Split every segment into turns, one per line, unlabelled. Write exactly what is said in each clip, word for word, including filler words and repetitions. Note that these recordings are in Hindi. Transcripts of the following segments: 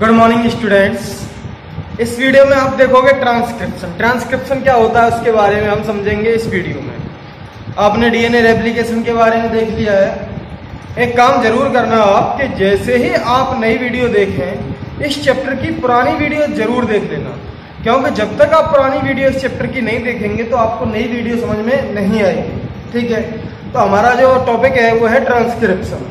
Good morning students. इस वीडियो में आप देखोगे ट्रांसक्रिप्शन। ट्रांसक्रिप्शन क्या होता है उसके बारे में हम समझेंगे इस वीडियो में। आपने डीएनए रेप्लिकेशन के बारे में देख लिया है। एक काम जरूर करना आप कि जैसे ही आप नई वीडियो देखें इस चैप्टर की पुरानी वीडियो जरूर देख लेना, क्योंकि जब तक आप पुरानी वीडियो इस चैप्टर की नहीं देखेंगे तो आपको नई वीडियो समझ में नहीं आएगी। ठीक है, तो हमारा जो टॉपिक है वो है ट्रांसक्रिप्शन।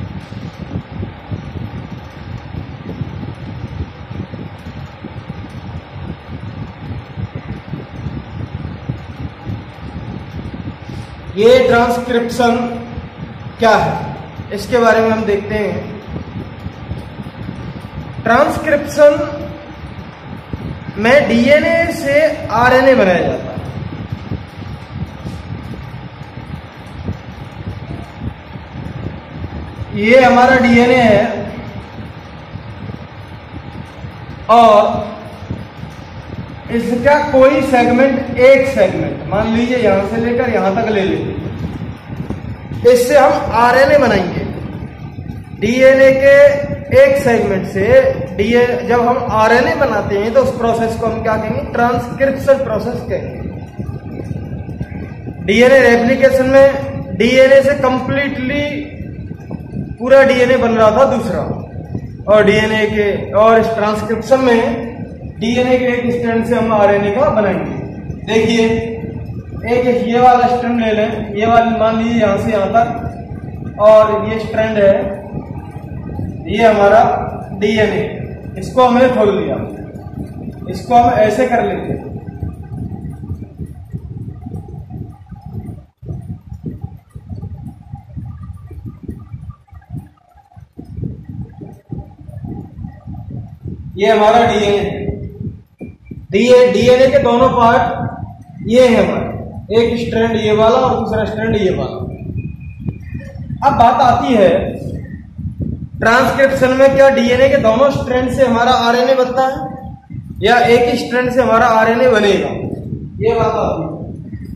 ये ट्रांसक्रिप्शन क्या है इसके बारे में हम देखते हैं। ट्रांसक्रिप्शन में डीएनए से आरएनए बनाया जाता है। ये हमारा डीएनए है और इसका कोई सेगमेंट, एक सेगमेंट मान लीजिए यहां से लेकर यहां तक ले लेते, इससे हम आरएनए बनाएंगे। डीएनए के एक सेगमेंट से डीएनए जब हम आरएनए बनाते हैं तो उस प्रोसेस को हम क्या कहेंगे? ट्रांसक्रिप्शन प्रोसेस कहेंगे। डीएनए रेप्लिकेशन में डीएनए से कंप्लीटली पूरा डीएनए बन रहा था दूसरा, और डीएनए के और इस ट्रांसक्रिप्शन में डीएनए के एक स्ट्रैंड से हम आरएनए का बनाएंगे। देखिए, एक ये वाला स्ट्रैंड ले लें, ये वाली मान लीजिए यहां से यहां तक, और ये स्ट्रैंड है, ये हमारा डीएनए। इसको हमने खोल लिया, इसको हम ऐसे कर लेते हैं। ये हमारा डीएनए है। डीएनए के दोनों पार्ट ये है हमारे, एक स्ट्रैंड ये वाला और दूसरा स्ट्रैंड ये वाला। अब बात आती है ट्रांसक्रिप्शन में, क्या डीएनए के दोनों स्ट्रैंड से हमारा आरएनए बनता है या एक ही स्ट्रैंड से हमारा आरएनए बनेगा? ये बात आती है।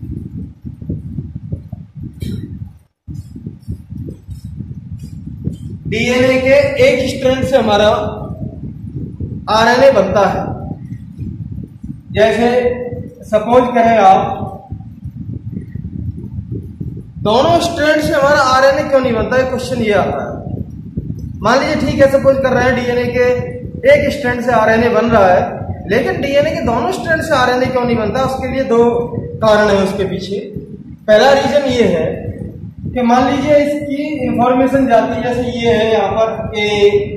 डीएनए के एक स्ट्रैंड से हमारा आरएनए बनता है। जैसे सपोज करें आप, दोनों स्ट्रैंड से हमारा आरएनए क्यों नहीं बनता है? क्वेश्चन ये आता है। मान लीजिए ठीक है, सपोज कर रहे हैं डीएनए के एक स्ट्रैंड से आरएनए बन रहा है, लेकिन डीएनए के दोनों स्ट्रैंड से आरएनए क्यों नहीं बनता? उसके लिए दो कारण है उसके पीछे। पहला रीजन ये है कि मान लीजिए इसकी इंफॉर्मेशन जाती है, जैसे ये है यहां पर ए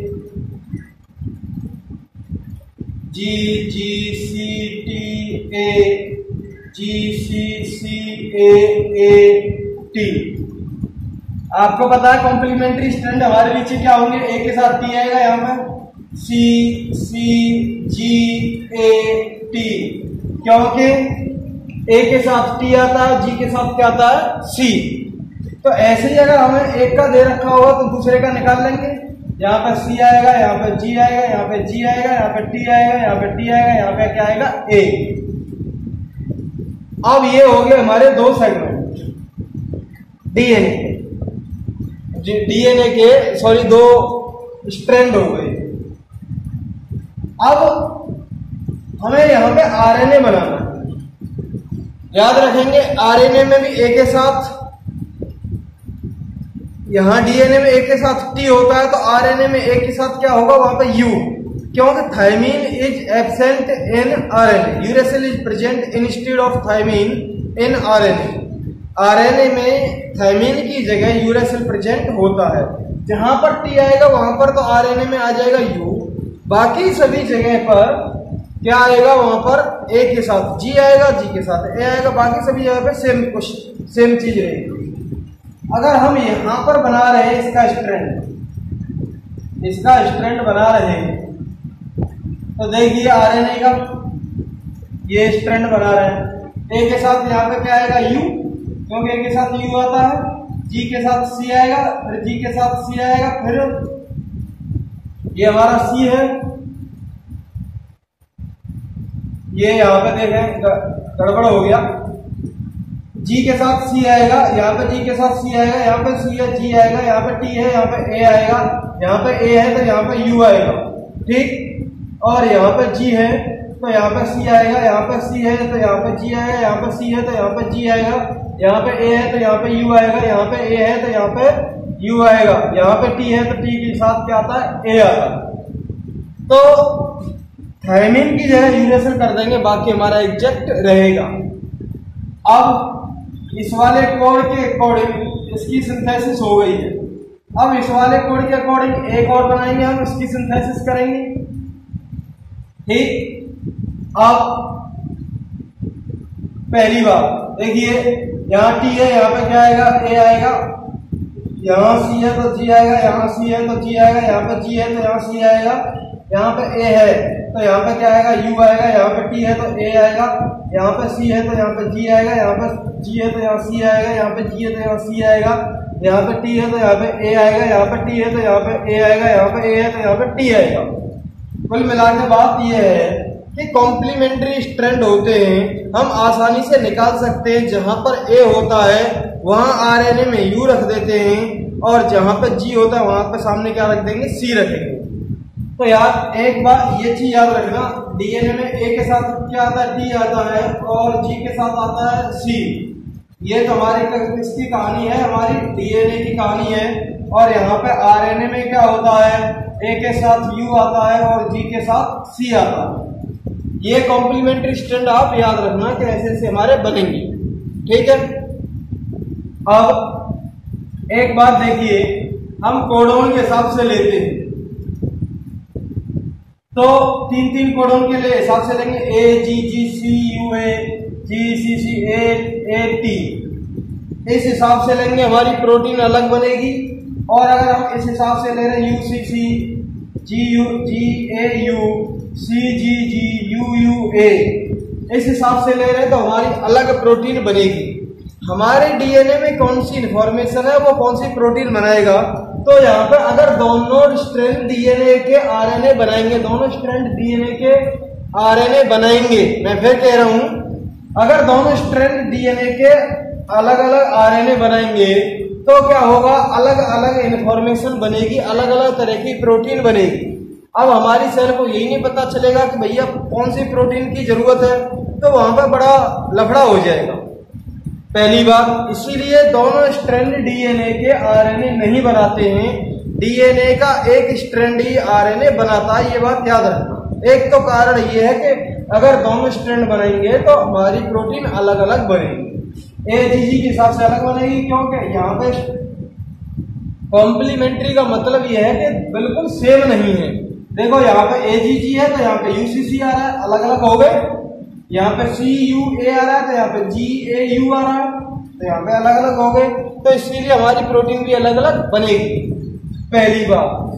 G ji C T A ji C C A A T. आपको पता है कॉम्प्लीमेंट्री स्ट्रैंड हमारे नीचे क्या होंगे? ए के साथ टी आएगा, यहां पर सी सी जी ए टी, क्योंकि ए के साथ टी आता है, जी के साथ क्या आता है? सी। तो ऐसे ही अगर हमें एक का दे रखा होगा तो दूसरे का निकाल लेंगे। यहाँ पे सी आएगा, यहाँ पे जी आएगा, यहाँ पे जी आएगा, यहाँ पे टी आएगा, यहाँ पे टी आएगा, यहाँ पे क्या आएगा? ए। अब ये हो गए हमारे दो सेगमेंट डीएनए के, डीएनए के सॉरी दो स्ट्रैंड हो गए। अब हमें यहाँ पे आरएनए बनाना है। याद रखेंगे आरएनए में भी ए के साथ, यहां डीएनए में ए के साथ टी होता है, तो आरएनए में ए के साथ क्या होगा? वहां पे यू, क्योंकि thymine is absent in RNA, uracil is present instead of thymine in RNA. RNA में थायमीन की जगह यूरेसिल प्रेजेंट होता है। जहां पर टी आएगा वहां पर तो आरएनए में आ जाएगा यू, बाकी सभी जगह पर क्या आएगा? वहां पर ए के साथ जी आएगा, जी के साथ ए आएगा, बाकी सभी जगह पे सेम सेम चीज रहेगी। अगर हम यहां पर बना रहे हैं इसका स्ट्रैंड, इसका स्ट्रैंड बना रहे हैं, तो देखिए आरएनए का ये स्ट्रैंड बना रहे हैं। ए के साथ यहाँ पे क्या आएगा? यू, क्योंकि ए के साथ यू आता है, जी के साथ सी आएगा, फिर जी के साथ सी आएगा, फिर ये हमारा सी है, ये यहाँ पे देखें गड़बड़ हो गया, जी के साथ सी आएगा, यहाँ पे जी के साथ सी आएगा, यहाँ पे सी है, जी आएगा, यहाँ पे टी है, यहाँ पे ए आएगा, यहाँ पे ए है तो यहाँ पे यू आएगा। ठीक। और यहाँ पे जी है तो यहाँ पे सी आएगा, यहाँ पे सी है तो यहाँ पे जी आएगा, यहाँ पे सी है तो यहाँ पे जी आएगा, यहाँ पे ए है तो यहाँ पे यू आएगा, यहाँ पे ए है तो यहाँ पे यू आएगा, यहाँ पे टी है तो टी के साथ क्या आता है, ए आता है। तो थायमीन की जगह यूरेसिल कर देंगे, बाकी हमारा एग्जैक्ट रहेगा। अब इस वाले कोड के अकॉर्डिंग इसकी सिंथेसिस हो गई है। अब इस वाले कोड के अकॉर्डिंग एक और बनाएंगे हम, इसकी सिंथेसिस करेंगे, ठीक। अब पहली बात देखिए, यहाँ टी है, यहाँ पे क्या आएगा, ए आएगा, यहाँ सी है तो जी आएगा, यहाँ सी है तो जी आएगा, यहाँ पे जी है तो यहाँ सी आएगा, यहाँ पे ए है तो यहाँ पे क्या आएगा, यू आएगा, यहाँ पे टी है तो ए आएगा, यहाँ पे सी है तो यहाँ पे जी आएगा, यहाँ पे जी है तो यहाँ सी आएगा, यहाँ पे जी है तो यहाँ सी आएगा, यहाँ पे टी है तो यहाँ पे ए आएगा, यहाँ पे टी है तो यहाँ पे ए आएगा, यहाँ पे ए है तो यहाँ पे टी आएगा। कुल मिला के बात यह है कि कॉम्प्लीमेंट्री स्ट्रैंड होते हैं, हम आसानी से निकाल सकते हैं। जहां पर ए होता है वहां आरएनए में यू रख देते हैं, और जहां पर जी होता है वहां पर सामने क्या रख देंगे, सी रखेंगे। तो यार एक बात ये चीज याद रखना, डीएनए में ए के साथ क्या आता है, टी आता है, और जी के साथ आता है सी। ये तो हमारी किसकी कहानी है, हमारी डीएनए की कहानी है। और यहाँ पे आरएनए में क्या होता है, ए के साथ यू आता है और जी के साथ सी आता है। ये कॉम्प्लीमेंट्री स्ट्रैंड आप याद रखना कि ऐसे ऐसे हमारे बनेंगे, ठीक है। अब एक बात देखिए, हम कोडोन के हिसाब से लेते हैं तो तीन तीन कोडोन के लिए हिसाब से लेंगे, ए G ji C U A, ji C C A A T. इस हिसाब से लेंगे हमारी प्रोटीन अलग बनेगी। और अगर हम इस हिसाब से ले रहे हैं, U C C, G U G A U, C G G, U U A, इस हिसाब से ले रहे हैं तो हमारी अलग प्रोटीन बनेगी। हमारे डीएनए में कौन सी इंफॉर्मेशन है, वो कौन सी प्रोटीन बनाएगा। तो यहाँ पे अगर दोनों स्ट्रैंड डीएनए के आरएनए बनाएंगे, दोनों स्ट्रैंड डीएनए के आरएनए बनाएंगे, मैं फिर कह रहा हूं, अगर दोनों स्ट्रैंड डीएनए के अलग अलग आरएनए बनाएंगे तो क्या होगा, अलग अलग इंफॉर्मेशन बनेगी, अलग अलग तरह की प्रोटीन बनेगी। अब हमारी सेल को यही नहीं पता चलेगा कि भैया कौन सी प्रोटीन की जरूरत है, तो वहां पर बड़ा लफड़ा हो जाएगा, पहली बात। इसीलिए दोनों स्ट्रैंड डीएनए के आरएनए नहीं बनाते हैं, डीएनए का एक स्ट्रैंड ही आरएनए बनाता है, ये बात याद रखना। एक तो कारण ये है कि अगर दोनों स्ट्रैंड बनाएंगे तो हमारी प्रोटीन अलग अलग बनेगी, ए जी जी के हिसाब से अलग बनेगी, क्योंकि यहाँ पे कॉम्प्लीमेंट्री का मतलब यह है कि बिल्कुल सेम नहीं है। देखो यहाँ पे ए जी जी है तो यहाँ पे यू सी सी आ रहा है, अलग अलग हो गए। यहाँ पे सी यू ए आ रहा है तो यहाँ पे जी ए यू आ रहा है, तो यहाँ पे अलग अलग हो गए। तो इसीलिए हमारी प्रोटीन भी अलग अलग बनेगी, पहली बात।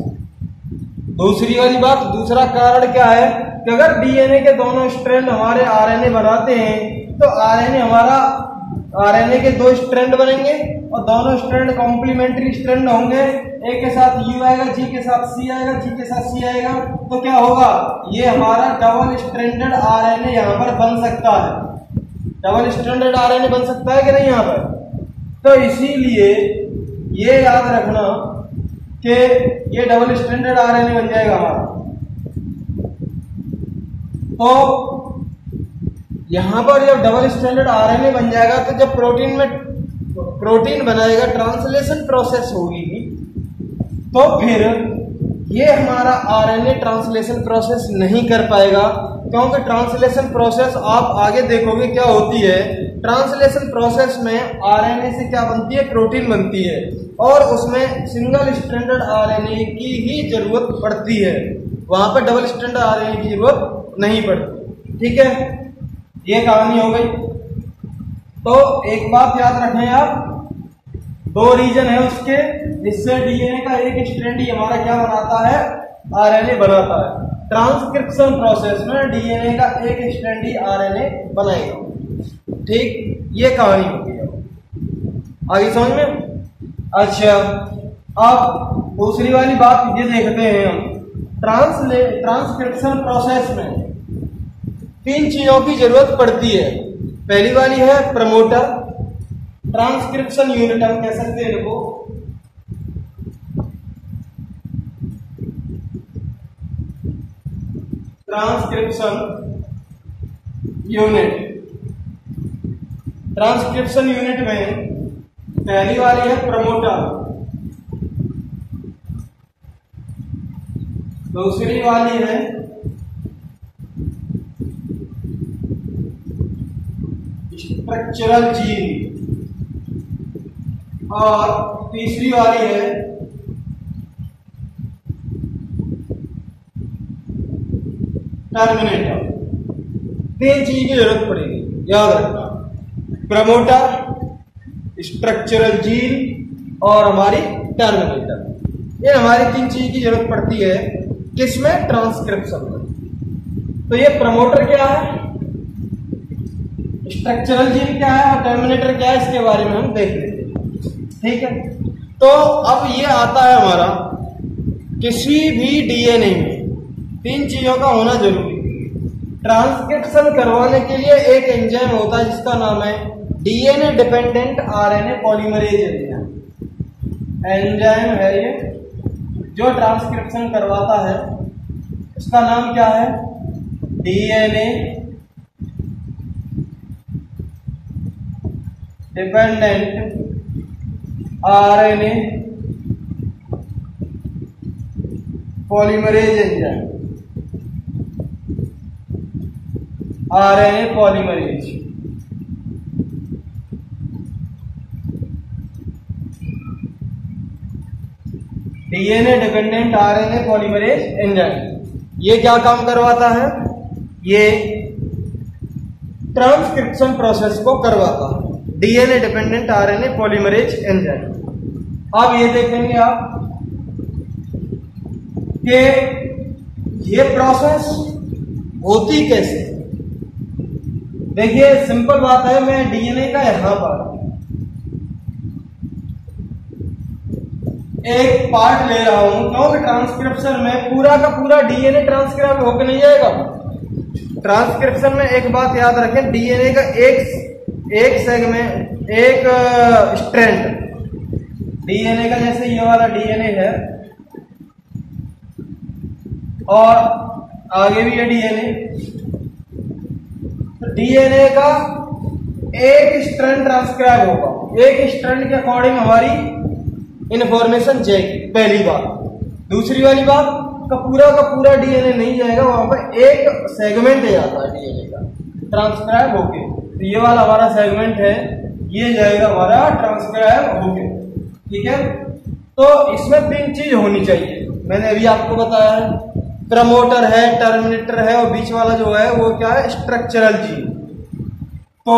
दूसरी वाली बात, दूसरा कारण क्या है कि अगर डीएनए के दोनों स्ट्रैंड हमारे आरएनए बनाते हैं तो आरएनए हमारा आरएनए के दो स्ट्रैंड बनेंगे और दोनों स्ट्रैंड कॉम्प्लीमेंट्री स्ट्रैंड होंगे। ए के साथ यू आएगा, जी के साथ सी आएगा, जी के साथ सी आएगा, तो क्या होगा, ये हमारा डबल स्ट्रैंडेड आरएनए यहाँ पर बन सकता है। डबल स्ट्रैंडेड आरएनए बन सकता है कि नहीं यहाँ पर। तो इसीलिए ये याद रखना कि ये डबल स्ट्रैंडेड आरएनए बन जाएगा हमारा। तो यहां पर जब डबल स्ट्रैंडेड आरएनए बन जाएगा तो जब प्रोटीन में प्रोटीन बनाएगा, ट्रांसलेशन प्रोसेस होगी, तो फिर ये हमारा आरएनए ट्रांसलेशन प्रोसेस नहीं कर पाएगा, क्योंकि ट्रांसलेशन प्रोसेस आप आगे देखोगे क्या होती है। ट्रांसलेशन प्रोसेस में आरएनए से क्या बनती है, प्रोटीन बनती है, और उसमें सिंगल स्ट्रैंडेड आरएनए की ही जरूरत पड़ती है, वहां पर डबल स्ट्रैंडेड आरएनए की जरूरत नहीं पड़ती। ठीक है, ये कहानी हो गई। तो एक बात याद रखें आप, दो रीजन है उसके, जिससे डीएनए का एक स्ट्रैंड ही हमारा क्या बनाता है, आरएनए बनाता है। ट्रांसक्रिप्शन प्रोसेस में डीएनए का एक स्ट्रैंड ही आरएनए बनाएगा। ठीक, ये कहानी होती है। आगे समझ में। अच्छा, अब दूसरी वाली बात ये देखते हैं हम, ट्रांसले ट्रांसक्रिप्शन प्रोसेस में तीन चीजों की जरूरत पड़ती है। पहली वाली है प्रमोटर, ट्रांसक्रिप्शन यूनिट हम कह सकते हैं इनको। Transcription unit. ट्रांसक्रिप्शन यूनिट में पहली वाली है प्रमोटर, दूसरी वाली है स्ट्रक्चरल जीन और तीसरी वाली है टर्मिनेटर। तीन चीज की जरूरत पड़ेगी, याद रखना, प्रमोटर, स्ट्रक्चरल जीन और हमारी टर्मिनेटर। ये हमारी तीन चीज की जरूरत पड़ती है किसमें? ट्रांसक्रिप्शन में। तो ये प्रमोटर क्या है, स्ट्रक्चरल जीन क्या है और टर्मिनेटर क्या है, इसके बारे में हम देख लेते हैं। ठीक है, तो अब ये आता है हमारा किसी भी डीएनए में तीन चीजों का होना जरूरी। ट्रांसक्रिप्शन करवाने के लिए एक एंजाइम होता है जिसका नाम है DNA dependent RNA polymerase enzyme. Enzyme है ये जो ट्रांसक्रिप्शन करवाता है, इसका नाम क्या है? DNA dependent RNA polymerase enzyme, RNA polymerase. DNA dependent RNA polymerase enzyme ये क्या काम करवाता है? ये ट्रांसक्रिप्शन प्रोसेस को करवाता है, DNA dependent RNA polymerase enzyme. अब ये देखेंगे आप कि ये प्रोसेस होती कैसे। देखिए सिंपल बात है, मैं डीएनए का यहां पर एक पार्ट ले रहा हूं, क्योंकि ट्रांसक्रिप्शन में पूरा का पूरा डीएनए ट्रांसक्राइब होकर नहीं जाएगा। ट्रांसक्रिप्शन में एक बात याद रखें, डीएनए का एक एक सेगमेंट, एक स्ट्रैंड डीएनए का, जैसे ये वाला डीएनए है और आगे भी है डीएनए, तो डीएनए का एक स्ट्रैंड ट्रांसक्राइब होगा, एक स्ट्रैंड के अकॉर्डिंग हमारी इंफॉर्मेशन जाएगी, पहली बात। दूसरी वाली बात का पूरा का पूरा डीएनए नहीं जाएगा, वहां पर एक सेगमेंट जाता है डीएनए का ट्रांसक्राइब होके। तो ये वाला हमारा सेगमेंट है, ये जाएगा हमारा ट्रांसक्राइब होके। ठीक है, तो इसमें तीन चीज होनी चाहिए, मैंने अभी आपको बताया है। प्रमोटर है, टर्मिनेटर है और बीच वाला जो है वो क्या है? Structural gene. तो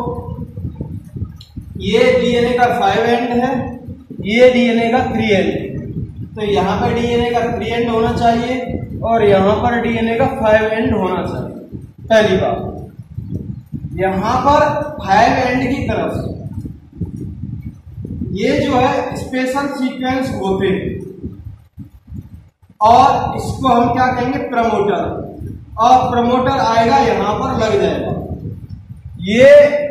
ये डीएनए का फाइव एंड है, ये डीएनए का थ्री एंड। तो यहां पर डीएनए का थ्री एंड होना चाहिए और यहां पर डीएनए का फाइव एंड होना चाहिए, पहली बात। यहां पर फाइव एंड की तरफ ये जो है स्पेशल सीक्वेंस होते हैं और इसको हम क्या कहेंगे? प्रमोटर। और प्रमोटर आएगा यहां पर लग जाएगा। ये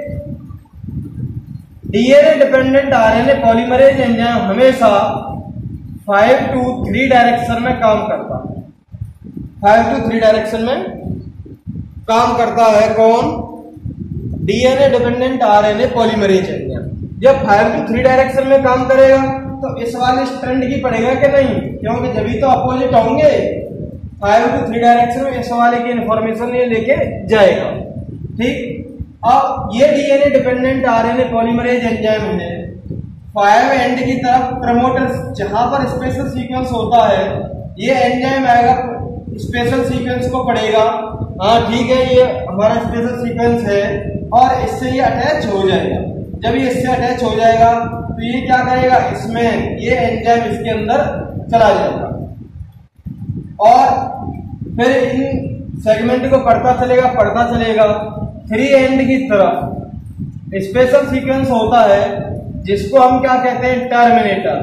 DNA dependent RNA polymerase enzyme हमेशा फाइव टू थ्री डायरेक्शन में काम करता है। फाइव टू थ्री डायरेक्शन में काम करता है कौन? DNA dependent RNA polymerase enzyme. जब फाइव टू थ्री डायरेक्शन में काम करेगा तो इस वाले स्ट्रैंड की पड़ेगा कि नहीं? क्योंकि जब तो अपोजिट होंगे, फाइव टू थ्री डायरेक्शन में इस वाले की इंफॉर्मेशन ये लेके जाएगा। ठीक, अब ये DNA dependent RNA polymerase enzyme है, फाइव एंड की तरफ प्रमोटर जहां पर स्पेशल सीक्वेंस होता है, ये एंजाइम आएगा, स्पेशल सीक्वेंस को पढ़ेगा। हाँ ठीक है, ये हमारा स्पेशल सीक्वेंस है और इससे ये अटैच हो जाएगा। जब ये इससे अटैच हो जाएगा तो ये क्या करेगा? इसमें ये एंजाइम इसके अंदर चला जाएगा और फिर इन सेगमेंट को पढ़ता चलेगा पढ़ता चलेगा थ्री एंड की तरफ स्पेशल सीक्वेंस होता है जिसको हम क्या कहते हैं? टर्मिनेटर।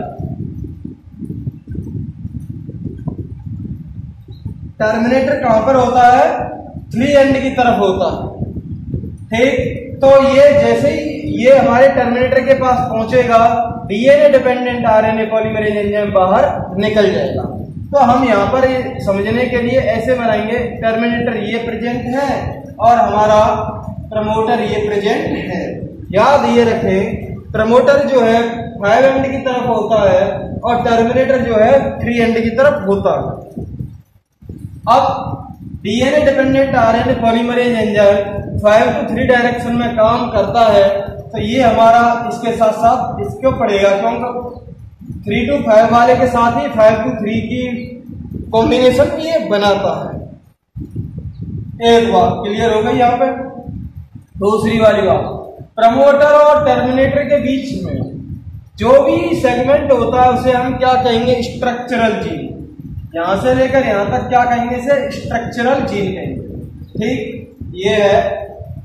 टर्मिनेटर कहां पर होता है? थ्री एंड की तरफ होता है। ठीक, तो ये जैसे ही ये हमारे टर्मिनेटर के पास पहुंचेगा, DNA dependent RNA polymerase enzyme बाहर निकल जाएगा। तो हम यहाँ पर समझने के लिए ऐसे बनाएंगे, टर्मिनेटर ये प्रेजेंट है और हमारा प्रमोटर ये प्रेजेंट है। याद ये रखें, प्रमोटर जो है फाइव एंड की तरफ होता है और टर्मिनेटर जो है थ्री एंड की तरफ होता है। अब DNA dependent RNA polymerase enzyme five to three direction में काम करता है, तो ये हमारा इसके साथ साथ इसको पड़ेगा, क्योंकि थ्री टू फाइव वाले के साथ ही फाइव टू थ्री की कॉम्बिनेशन ये बनाता है। एक बात क्लियर हो गई यहाँ पे। दूसरी वाली बात, प्रमोटर और टर्मिनेटर के बीच में जो भी सेगमेंट होता है उसे हम क्या कहेंगे, स्ट्रक्चरल जीन। यहां से लेकर यहां तक क्या कहेंगे, इसे स्ट्रक्चरल जीन कहेंगे। ठीक, ये है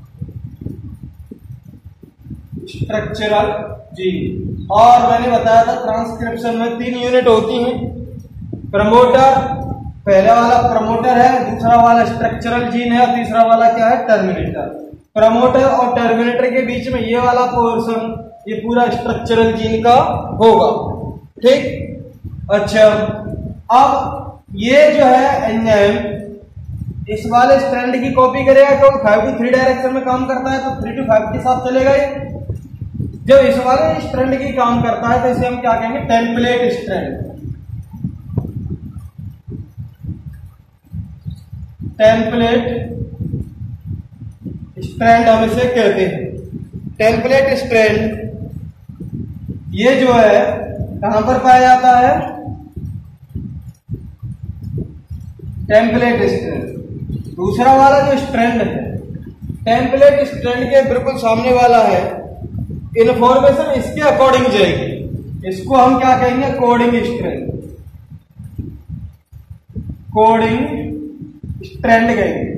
स्ट्रक्चरल जीन। और मैंने बताया था ट्रांसक्रिप्शन में तीन यूनिट होती हैं। प्रमोटर, पहला वाला प्रमोटर है, दूसरा वाला स्ट्रक्चरल जीन है और तीसरा वाला क्या है, टर्मिनेटर। प्रमोटर और टर्मिनेटर के बीच में ये वाला पोर्शन ये पूरा स्ट्रक्चरल जीन का होगा। ठीक, अच्छा, अब ये जो है एंजाइम इस वाले स्ट्रैंड की कॉपी करेगा, क्योंकि फाइव टू थ्री डायरेक्शन में काम करता है, तो थ्री टू फाइव के साथ चलेगा ये। जब इस वाले स्ट्रैंड की काम करता है तो इसे हम क्या कहेंगे, टेम्पलेट स्ट्रैंड। टेम्पलेट स्ट्रैंड हम इसे कहते हैं। टेम्पलेट स्ट्रैंड ये जो है कहां पर पाया जाता है, टेम्पलेट स्ट्रैंड। दूसरा वाला जो स्ट्रैंड है, टेम्पलेट स्ट्रैंड के बिल्कुल सामने वाला है, इन्फॉर्मेशन इसके अकॉर्डिंग जाएगी, इसको हम क्या कहेंगे, कोडिंग स्ट्रैंड। कोडिंग स्ट्रैंड कहेंगे।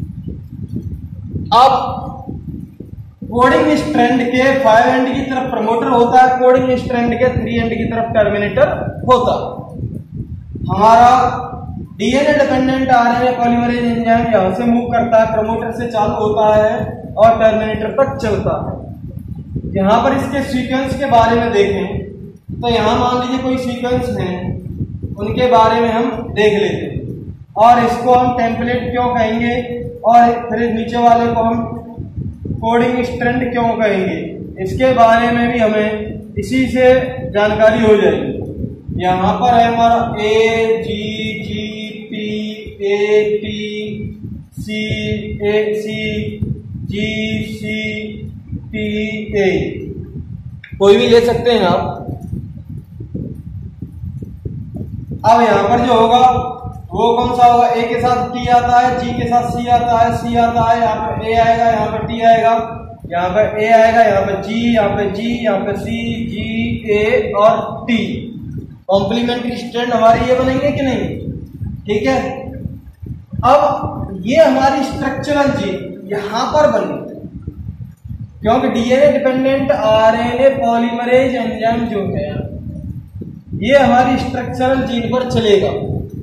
अब कोडिंग स्ट्रैंड के फाइव एंड की तरफ प्रमोटर होता है, कोडिंग स्ट्रैंड के थ्री एंड की तरफ टर्मिनेटर होता है। हमारा DNA dependent RNA polymerase enzyme यहां से मूव करता है, प्रमोटर से चालू होता है और टर्मिनेटर तक चलता है। यहां पर इसके सीक्वेंस के बारे में देखें तो यहां मान लीजिए कोई सीक्वेंस है, उनके बारे में हम देख लेते हैं और इसको हम टेम्पलेट क्यों कहेंगे और फिर नीचे वाले को हम कोडिंग स्ट्रैंड क्यों कहेंगे, इसके बारे में भी हमें इसी से जानकारी हो जाएगी। यहाँ पर है हमारा A G G P A P C A C G C P A, कोई भी ले सकते हैं आप। अब यहाँ पर जो होगा वो कौन सा होगा, ए के साथ टी आता है, जी के साथ सी आता है, सी आता है, यहाँ पे ए आएगा, यहाँ पे टी आएगा, यहाँ पे ए आएगा, यहाँ पे जी, यहाँ पे जी, यहाँ पे सी, जी, ए और टी। कॉम्प्लीमेंट्री स्ट्रैंड हमारी ये बनेंगे कि नहीं, ठीक है। अब ये हमारी स्ट्रक्चरल जीन यहां पर बनेगी, क्योंकि DNA dependent RNA polymerase enzyme जो है ये हमारी स्ट्रक्चरल जीन पर चलेगा।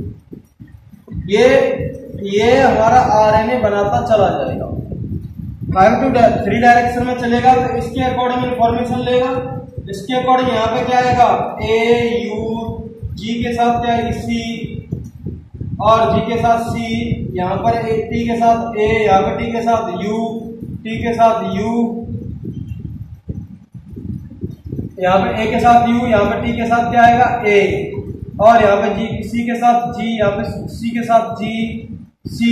ये ये हमारा आरएनए बनाता चला जाएगा, फाइव टू थ्री डायरेक्शन में चलेगा, तो इसके अकॉर्डिंग इंफॉर्मेशन लेगा। इसके अकॉर्डिंग यहाँ पे क्या आएगा, ए यू, जी के साथ क्या है सी और जी के साथ सी, यहाँ पर ए, टी के साथ ए, यहाँ पे टी के साथ यू, टी के साथ यू, यहाँ पे ए के साथ यू, यहाँ पे टी के साथ क्या आएगा ए, और यहाँ पे जी, सी के साथ जी, यहाँ पे सी के साथ जी, सी,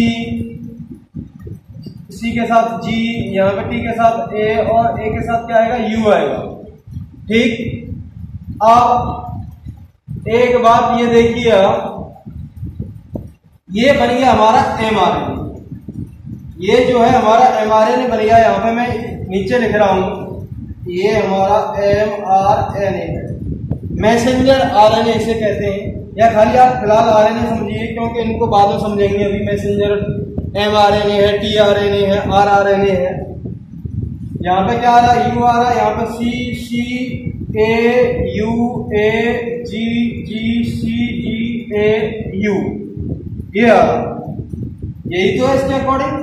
सी के साथ जी, यहाँ पे टी के साथ ए और ए के साथ क्या आएगा यू आएगा, ठीक। अब एक बात ये देखिए, ये बन गया हमारा एमआरएनए। ये जो है हमारा एमआरएनए बन गया, यहाँ पे मैं नीचे लिख रहा हूं, ये हमारा एमआरएनए है, मैसेंजर आरएनए इसे कहते हैं, या खाली आप फिलहाल आरएनए समझिए क्योंकि इनको बाद में समझेंगे। अभी मैसेंजर एमआरएनए है, टीआरएनए है, आरआरएनए है। यहाँ पे क्या आ रहा है, यू आ रहा है, यहाँ पे सी, सी ए you, A G, ji C, ji A you, ये आ रहा, यही तो है इसके अकॉर्डिंग,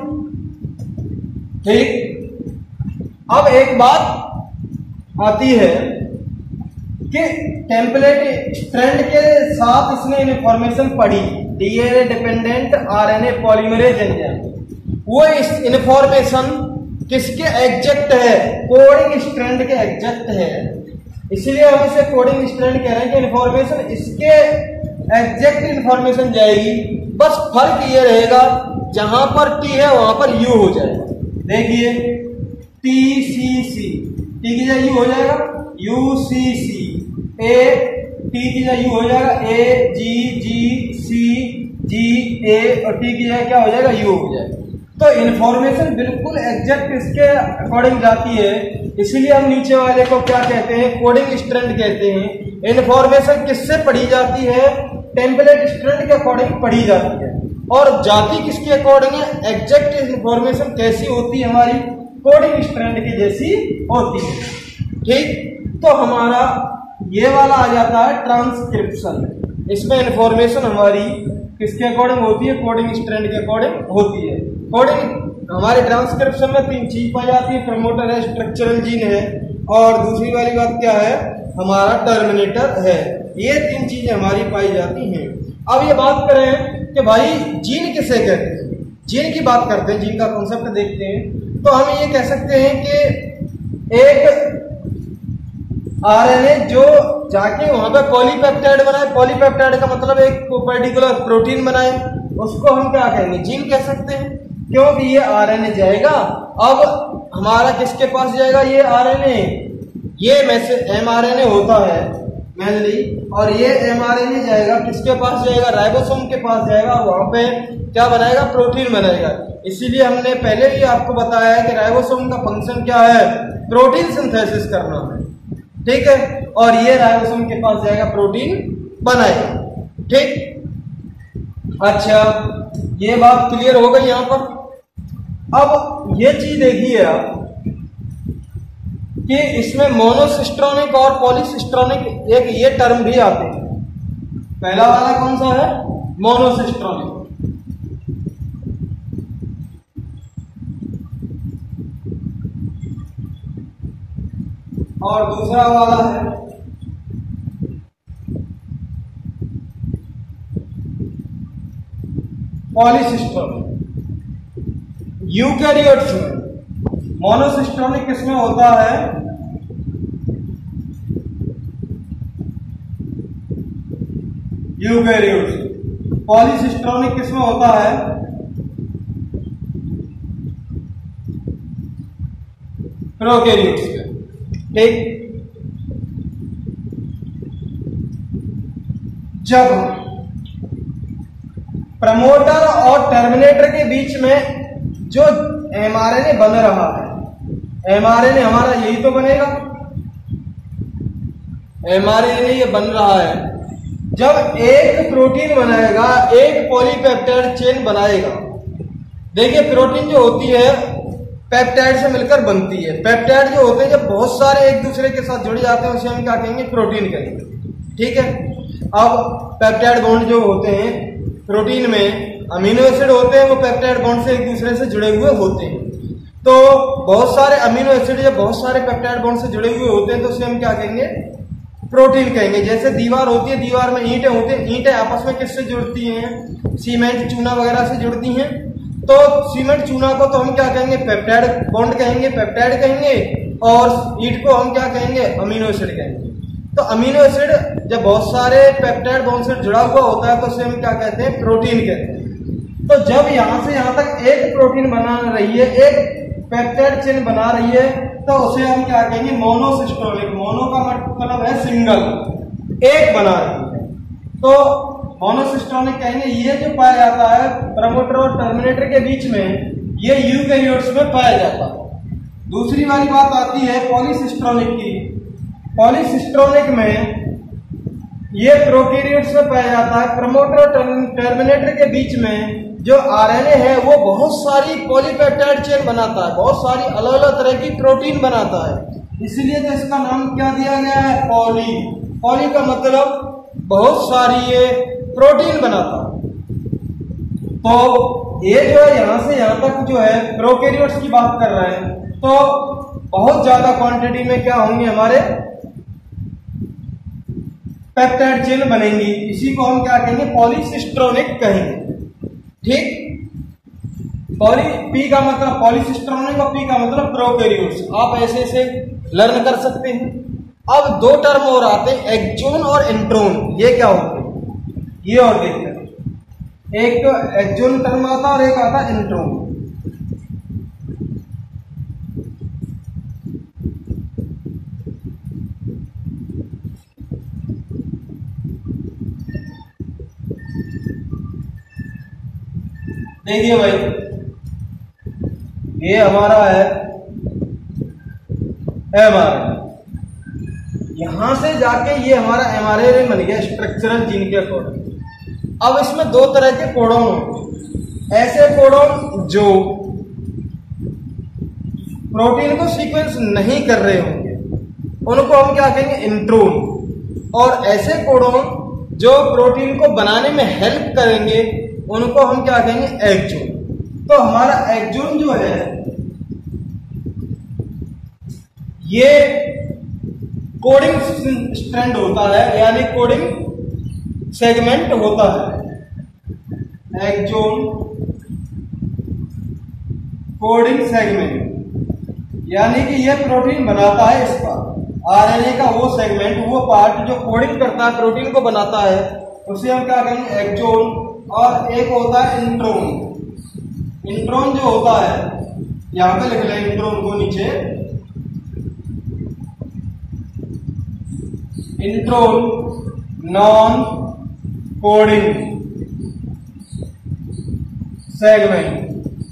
ठीक। अब एक बात आती है कि टेम्पलेट स्ट्रैंड के साथ इसने इन्फॉर्मेशन पढ़ी, DNA dependent RNA polymerase enzyme, वो इस इन्फॉर्मेशन किसके एग्जैक्ट है, कोडिंग स्ट्रैंड के एग्जैक्ट है, इसलिए हम इसे कोडिंग स्ट्रैंड कह रहे हैं कि इन्फॉर्मेशन इसके एग्जैक्ट इन्फॉर्मेशन जाएगी। बस फर्क ये रहेगा जहां पर टी है वहां पर यू हो जाएगा। देखिए टी सी सी, टी की जगह यू हो जाएगा, you C C, A T की जगह यू हो जाएगा, ए जी जी सी जी ए, और टी की जगह क्या हो जाएगा, यू हो जाएगा। तो इन्फॉर्मेशन बिल्कुल एग्जैक्ट इसके अकॉर्डिंग जाती है, इसीलिए हम नीचे वाले को क्या कहते हैं, कोडिंग स्ट्रैंड कहते हैं। इन्फॉर्मेशन किससे पढ़ी जाती है, टेम्पलेट स्ट्रैंड के अकॉर्डिंग पढ़ी जाती है, और जाती किसके अकॉर्डिंग है, एग्जैक्ट इन्फॉर्मेशन कैसी होती है, हमारी कोडिंग स्ट्रैंड की जैसी होती है। ठीक, तो हमारा ये वाला आ जाता है ट्रांसक्रिप्शन। इसमें इन्फॉर्मेशन हमारी किसके अकॉर्डिंग होती है, कोडिंग स्ट्रैंड के अकॉर्डिंग होती है। कोडिंग हमारे ट्रांसक्रिप्शन में तीन चीज पाई जाती है, प्रमोटर है, स्ट्रक्चरल जीन है, और दूसरी वाली बात क्या है, हमारा टर्मिनेटर है। ये तीन चीजें हमारी पाई जाती हैं। अब ये बात करें कि भाई जीन किसे कहते हैं, जीन की बात करते हैं, जीन का कॉन्सेप्ट देखते हैं, तो हम ये कह सकते हैं कि एक आरएनए जो जाके वहां पे पॉलीपेप्टाइड बनाए, पॉलीपेप्टाइड का मतलब एक पर्टिकुलर प्रोटीन बनाए, उसको हम क्या कहेंगे, जीन कह सकते हैं, क्योंकि ये आरएनए जाएगा। अब हमारा किसके पास जाएगा ये आरएनए, ये मैसेज एमआरएनए होता है मेनली, और ये एमआरएनए जाएगा किसके पास जाएगा, राइबोसोम के पास जाएगा, वहां पे क्या बनाएगा, प्रोटीन बनाएगा। इसीलिए हमने पहले भी आपको बताया है कि राइबोसोम का फंक्शन क्या है, प्रोटीन सिंथेसिस करना है, ठीक है, और ये राइबोसोम के पास जाएगा, प्रोटीन बनाएगा। ठीक, अच्छा ये बात क्लियर हो गई यहां पर। अब ये चीज देखिए आप कि इसमें मोनोसिस्ट्रोनिक और पॉलीसिस्ट्रोनिक एक ये टर्म भी आते हैं। पहला वाला कौन सा है, मोनोसिस्ट्रोनिक, और दूसरा वाला है पॉलीसिस्ट्रोनिक। यूकैरियोट्स में मोनोसिस्ट्रोनिक किसमें होता है, यूकैरियोट्स। पॉलीसिस्ट्रोनिक किसमें होता है, प्रोकैरियोट्स में। ठीक, जब प्रमोटर और टर्मिनेटर के बीच में जो एमआरएनए बन रहा है, एमआरएनए हमारा यही तो बनेगा, एमआरएनए ये बन रहा है, जब एक प्रोटीन बनाएगा, एक पॉलीपेप्टाइड चेन बनाएगा। देखिए प्रोटीन जो होती है पेप्टाइड से मिलकर बनती है, पेप्टाइड जो होते हैं जब बहुत सारे एक दूसरे के साथ जुड़ जाते हैं उसे हम क्या कहेंगे, प्रोटीन कहेंगे। ठीक है, अब पेप्टाइड बॉन्ड जो होते हैं प्रोटीन में, अमीनो एसिड होते हैं, वो पेप्टाइड बॉन्ड से एक दूसरे से जुड़े हुए होते हैं। तो बहुत सारे अमीनो एसिड जब बहुत सारे पेप्टाइड बॉन्ड से जुड़े हुए होते हैं तो उसे हम क्या कहेंगे, प्रोटीन कहेंगे। जैसे दीवार होती है, दीवार में ईंटें होती हैं, ईंटें आपस में किससे जुड़ती हैं, सीमेंट चूना वगैरह से जुड़ती हैं। तो सीमेंट चूना को तो हम क्या कहेंगे, पेप्टाइड बॉन्ड कहेंगे, पेप्टाइड कहेंगे, और ईंट को हम क्या कहेंगे, अमीनो एसिड कहेंगे। तो अमीनो एसिड जब बहुत सारे पेप्टाइड बॉन्ड से जुड़ा हुआ होता है तो उसे हम क्या कहते हैं, प्रोटीन कहते हैं। तो जब यहां से यहां तक एक प्रोटीन बना रही है, एक पेप्टाइड चेन बना रही है, तो उसे हम क्या कहेंगे, मोनोसिस्टोनिक। मोनो का मतलब है सिंगल, एक बना रही है, तो मोनोसिस्टोनिक कहेंगे। ये जो पाया जाता है प्रमोटर और टर्मिनेटर के बीच में, ये यूकैरियोट्स में पाया जाता है। दूसरी वाली बात आती है पॉलीसिस्ट्रोनिक की। पॉलीसिस्ट्रोनिक में ये प्रोकैरियोट्स में पाया जाता है। प्रमोटर और टर्मिनेटर के बीच में जो आरएनए है वो बहुत सारी पॉलीपेप्टाइड चेन बनाता है, बहुत सारी अलग अलग तरह की प्रोटीन बनाता है, इसलिए तो इसका नाम क्या दिया गया है, पॉली। पॉली का मतलब बहुत सारी ये प्रोटीन बनाता है। तो ये जो है यहां से यहां तक जो है प्रोकैरियोट्स की बात कर रहे हैं, तो बहुत ज्यादा क्वांटिटी में क्या होंगे हमारे पेप्टाइड चेन बनेंगी। इसी को हम क्या कहेंगे, पॉलीसिस्ट्रोनिक कहेंगे। ठीक, पॉली पी का मतलब पॉलीसिस्ट्रोनिक और पी का मतलब प्रोकैरियोट्स। आप ऐसे ऐसे लर्न कर सकते हैं। अब दो टर्म और आते हैं, एक्सोन और इंट्रोन। ये क्या होते हैं, ये और देखते हैं। एक तो एक्सोन टर्म आता है और एक आता है इंट्रोन। देखिए भाई, ये हमारा है एमआरएनए। यहां से जाके ये हमारा एमआरएनए बन गया स्ट्रक्चरल जीन के अकॉर्डिंग। अब इसमें दो तरह के कोडोन होते हैं। ऐसे कोडोन जो प्रोटीन को सीक्वेंस नहीं कर रहे होंगे उनको हम क्या कहेंगे, इंट्रोन। और ऐसे कोडोन जो प्रोटीन को बनाने में हेल्प करेंगे उनको हम क्या कहेंगे, एक्सोन। तो हमारा एक्सोन जो है ये कोडिंग स्ट्रैंड होता है, यानी कोडिंग सेगमेंट होता है। एक्सोन कोडिंग सेगमेंट, यानी कि ये प्रोटीन बनाता है इसका आरएनए का वो सेगमेंट, वो पार्ट जो कोडिंग करता है, प्रोटीन को बनाता है, उसे हम क्या कहेंगे, एक्सोन। और एक होता है इंट्रोन। इंट्रोन जो होता है, यहां पे लिख लें इंट्रोन को नीचे, इंट्रोन नॉन कोडिंग सेगमेंट।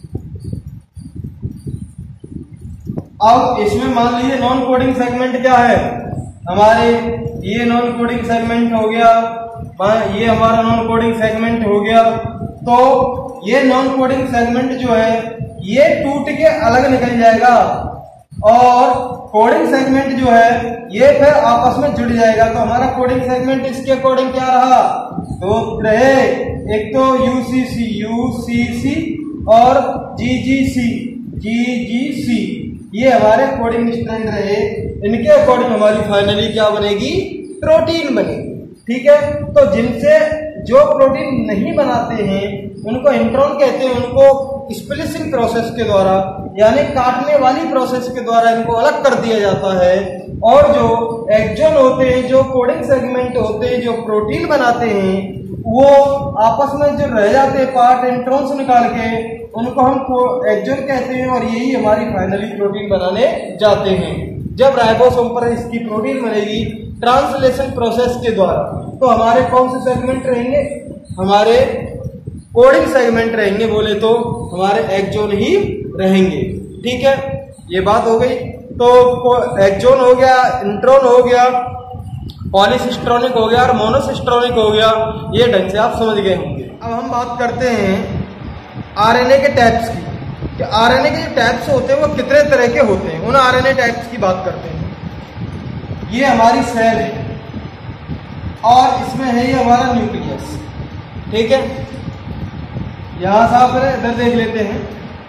अब इसमें मान लीजिए नॉन कोडिंग सेगमेंट क्या है हमारे, ये नॉन कोडिंग सेगमेंट हो गया, ये हमारा नॉन कोडिंग सेगमेंट हो गया। तो ये नॉन कोडिंग सेगमेंट जो है ये टूट के अलग निकल जाएगा और कोडिंग सेगमेंट जो है ये फिर आपस में जुड़ जाएगा। तो हमारा कोडिंग सेगमेंट इसके अकॉर्डिंग क्या रहा, तो रहे एक तो यूसीसी यूसीसी और जीजीसी जीजीसी, ये हमारे कोडिंग स्ट्रैंड रहे। इनके अकॉर्डिंग हमारी फाइनली क्या बनेगी, प्रोटीन बनेगी। ठीक है, तो जिनसे जो प्रोटीन नहीं बनाते हैं उनको इंट्रोन कहते हैं। उनको स्प्लिसिंग प्रोसेस के द्वारा, यानी काटने वाली प्रोसेस के द्वारा इनको अलग कर दिया जाता है। और जो एक्सोन होते हैं, जो कोडिंग सेगमेंट होते हैं, जो प्रोटीन बनाते हैं, वो आपस में जो रह जाते हैं पार्ट इंट्रोन से निकाल के, उनको हम एक्सोन कहते हैं। और यही हमारी फाइनली प्रोटीन बनाने जाते हैं। जब राइबोसोम पर इसकी प्रोटीन बनेगी ट्रांसलेशन प्रोसेस के द्वारा, तो हमारे कौन से सेगमेंट रहेंगे, हमारे कोडिंग सेगमेंट रहेंगे, बोले तो हमारे एक्सोन ही रहेंगे। ठीक है, ये बात हो गई। तो एक्सोन हो गया, इंट्रोन हो गया, पॉलीसिस्ट्रोनिक हो गया और मोनोसिस्ट्रोनिक हो गया। ये ढंग से आप समझ गए होंगे। अब हम बात करते हैं आरएनए के टाइप्स की, कि आरएनए के जो टाइप्स होते हैं वो कितने तरह के होते हैं। उन आरएनए टाइप्स की बात करते हैं। ये हमारी सेल है और इसमें है ये हमारा न्यूक्लियस। ठीक है, यहां साफ है, इधर देख लेते हैं।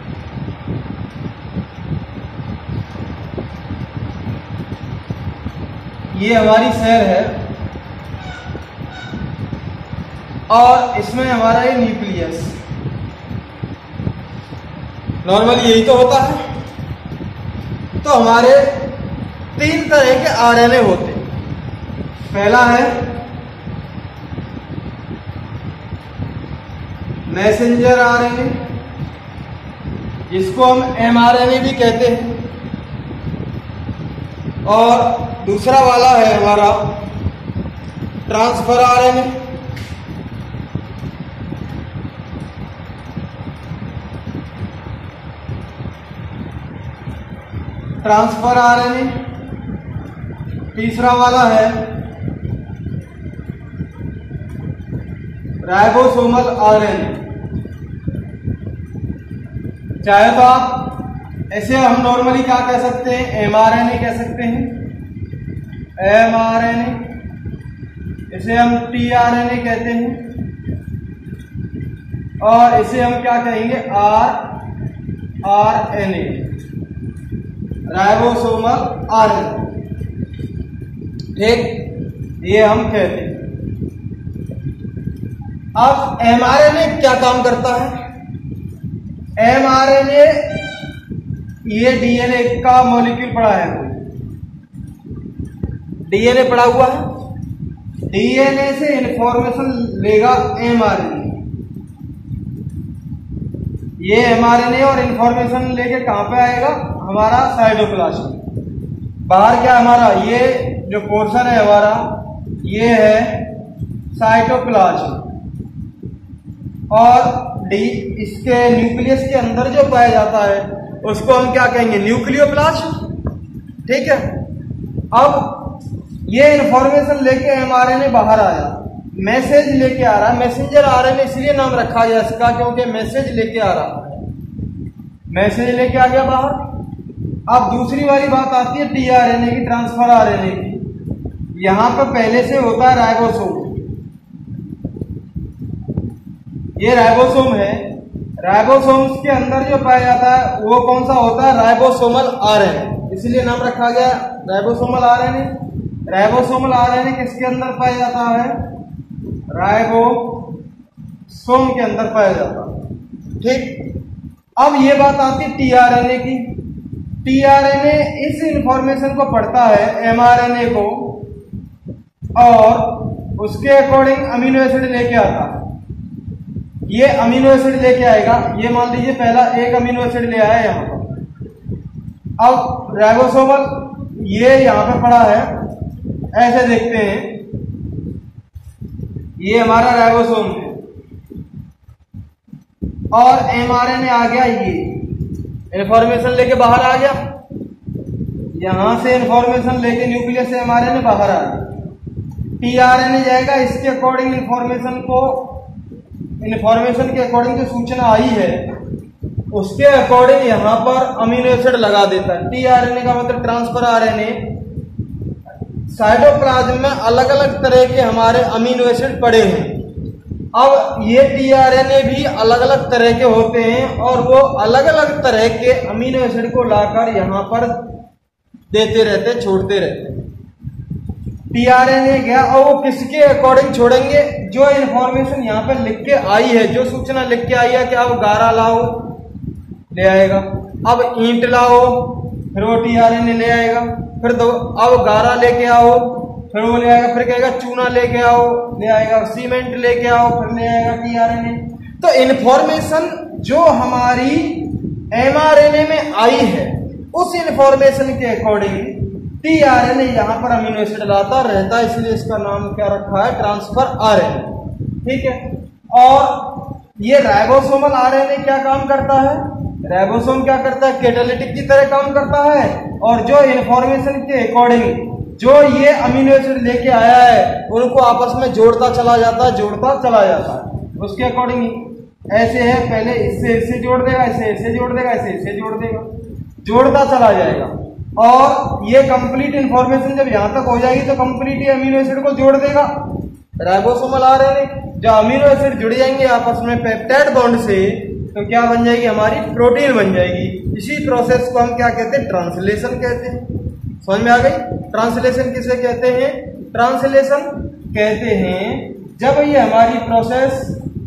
ये हमारी सेल है और इसमें हमारा ये न्यूक्लियस। नॉर्मली यही तो होता है। तो हमारे तीन तरह के आरएनए होते हैं। पहला है मैसेंजर आरएनए, जिसको हम एमआरएनए भी कहते हैं। और दूसरा वाला है हमारा ट्रांसफर आरएनए, ट्रांसफर आरएनए। तीसरा वाला है राइबोसोमल आरएनए। चाहे तो आप ऐसे हम नॉर्मली क्या कह सकते हैं, एमआरएनए कह सकते हैं, एमआरएनए। इसे हम टीआरएनए कहते हैं और इसे हम क्या कहेंगे, आर आरएनए, राइबोसोमल आरएनए। ठीक, ये हम कहते हैं। अब एमआरएनए क्या काम करता है? एमआरएनए ये डीएनए का मॉलिक्यूल पड़ा है, डीएनए पड़ा हुआ है, डीएनए से इंफॉर्मेशन लेगा एमआरएनए। ये एमआरएनए और इंफॉर्मेशन लेके कहां पे आएगा? हमारा साइटोप्लाज्म। बाहर क्या हमारा ये जो पोर्शन है हमारा, ये है साइटोप्लाज्म, और डी इसके न्यूक्लियस के अंदर जो पाया जाता है उसको हम क्या कहेंगे? न्यूक्लियोप्लाज्म। ठीक है। अब ये इंफॉर्मेशन लेके एमआरएनए बाहर आया, मैसेज लेके आ रहा है, मैसेंजर आरएनए इसलिए नाम रखा गया इसका क्योंकि मैसेज लेके आ रहा है, मैसेज लेके आ गया बाहर। अब दूसरी वाली बात आती है टीआरएनए की, ट्रांसफर आरएनए की। यहां पर पहले से होता है राइबोसोम, ये राइबोसोम है, राइबोसोम्स के अंदर जो पाया जाता है वो कौन सा होता है? राइबोसोमल आरएनए, इसलिए नाम रखा गया राइबोसोमल आरएनए। राइबोसोमल आरएनए किसके अंदर पाया जाता है? राइबोसोम के अंदर पाया जाता है। ठीक। अब ये बात आती है टीआरएनए की। टीआरएनए इस इंफॉर्मेशन को पढ़ता है एमआरएनए को और उसके अकॉर्डिंग अमीनो एसिड लेके आता है। ये अमीनो एसिड लेके आएगा, ये मान लीजिए पहला एक अमीनो एसिड ले आया यहां पर। अब राइबोसोमल ये यहां पर पड़ा है, ऐसे देखते हैं, ये हमारा राइबोसोम है और एमआरएनए आ गया, ये इंफॉर्मेशन लेके बाहर आ गया, यहां से इंफॉर्मेशन लेके न्यूक्लियस से एमआरएनए बाहर आ गया। टीआरएनए जाएगा, इसके अकॉर्डिंग इंफॉर्मेशन को इंफॉर्मेशन के अकॉर्डिंग जो सूचना आई है उसके अकॉर्डिंग यहां पर अमीनो एसिड लगा देता है। टीआरएनए का मतलब ट्रांसफर आरएनए। साइटोप्लाज्म में अलग अलग तरह के हमारे अमीनो एसिड पड़े हैं। अब ये टीआरएनए भी अलग अलग तरह के होते हैं और वो अलग अलग तरह के अमीनो एसिड को लाकर यहां पर देते रहते, छोड़ते रहते। टीआरएनए गया और वो किसके अकॉर्डिंग छोड़ेंगे? जो इंफॉर्मेशन यहाँ पर लिख के आई है, जो सूचना लिख के आई है कि अब गारा लाओ, ले आएगा। अब ईंट लाओ, फिर वो टीआरएनए ले आएगा। फिर दो अब गारा लेके आओ, फिर वो ले आएगा। फिर कहेगा चूना लेके आओ, ले आएगा। सीमेंट लेके आओ, फिर ले आएगा टीआरएनए। तो इंफॉर्मेशन जो हमारी एमआरएनए में आई है उस इंफॉर्मेशन के अकॉर्डिंग टीआरएनए यहां पर अमीनो एसिड लाता रहता है, इसलिए इसका नाम क्या रखा है? Transfer RNA. ठीक है। और ये राइबोसोमल आरएनए क्या काम करता है? राइबोसोम क्या करता है? कैटालिटिक की तरह काम करता है और जो इंफॉर्मेशन के अकॉर्डिंग जो ये अमीनो एसिड लेके आया है उनको आपस में जोड़ता चला जाता है, जोड़ता चला जाता है। उसके अकॉर्डिंग ऐसे है, पहले इससे इससे जोड़ देगा, इससे इससे जोड़ देगा, इससे इससे जोड़ देगा, जोड़ता चला जाएगा। और ये कंप्लीट इंफॉर्मेशन जब यहां तक हो जाएगी तो कंप्लीट ये अमीनो एसिड को जोड़ देगा। राइबोसोमल आरएनए जब अमीनो एसिड जुड़ जाएंगे आपस में पेप्टाइड बॉन्ड से तो क्या बन जाएगी? हमारी प्रोटीन बन जाएगी। इसी प्रोसेस को हम क्या कहते हैं? ट्रांसलेशन कहते हैं। समझ में आ गई? ट्रांसलेशन किसे कहते हैं? ट्रांसलेशन कहते हैं जब ये हमारी प्रोसेस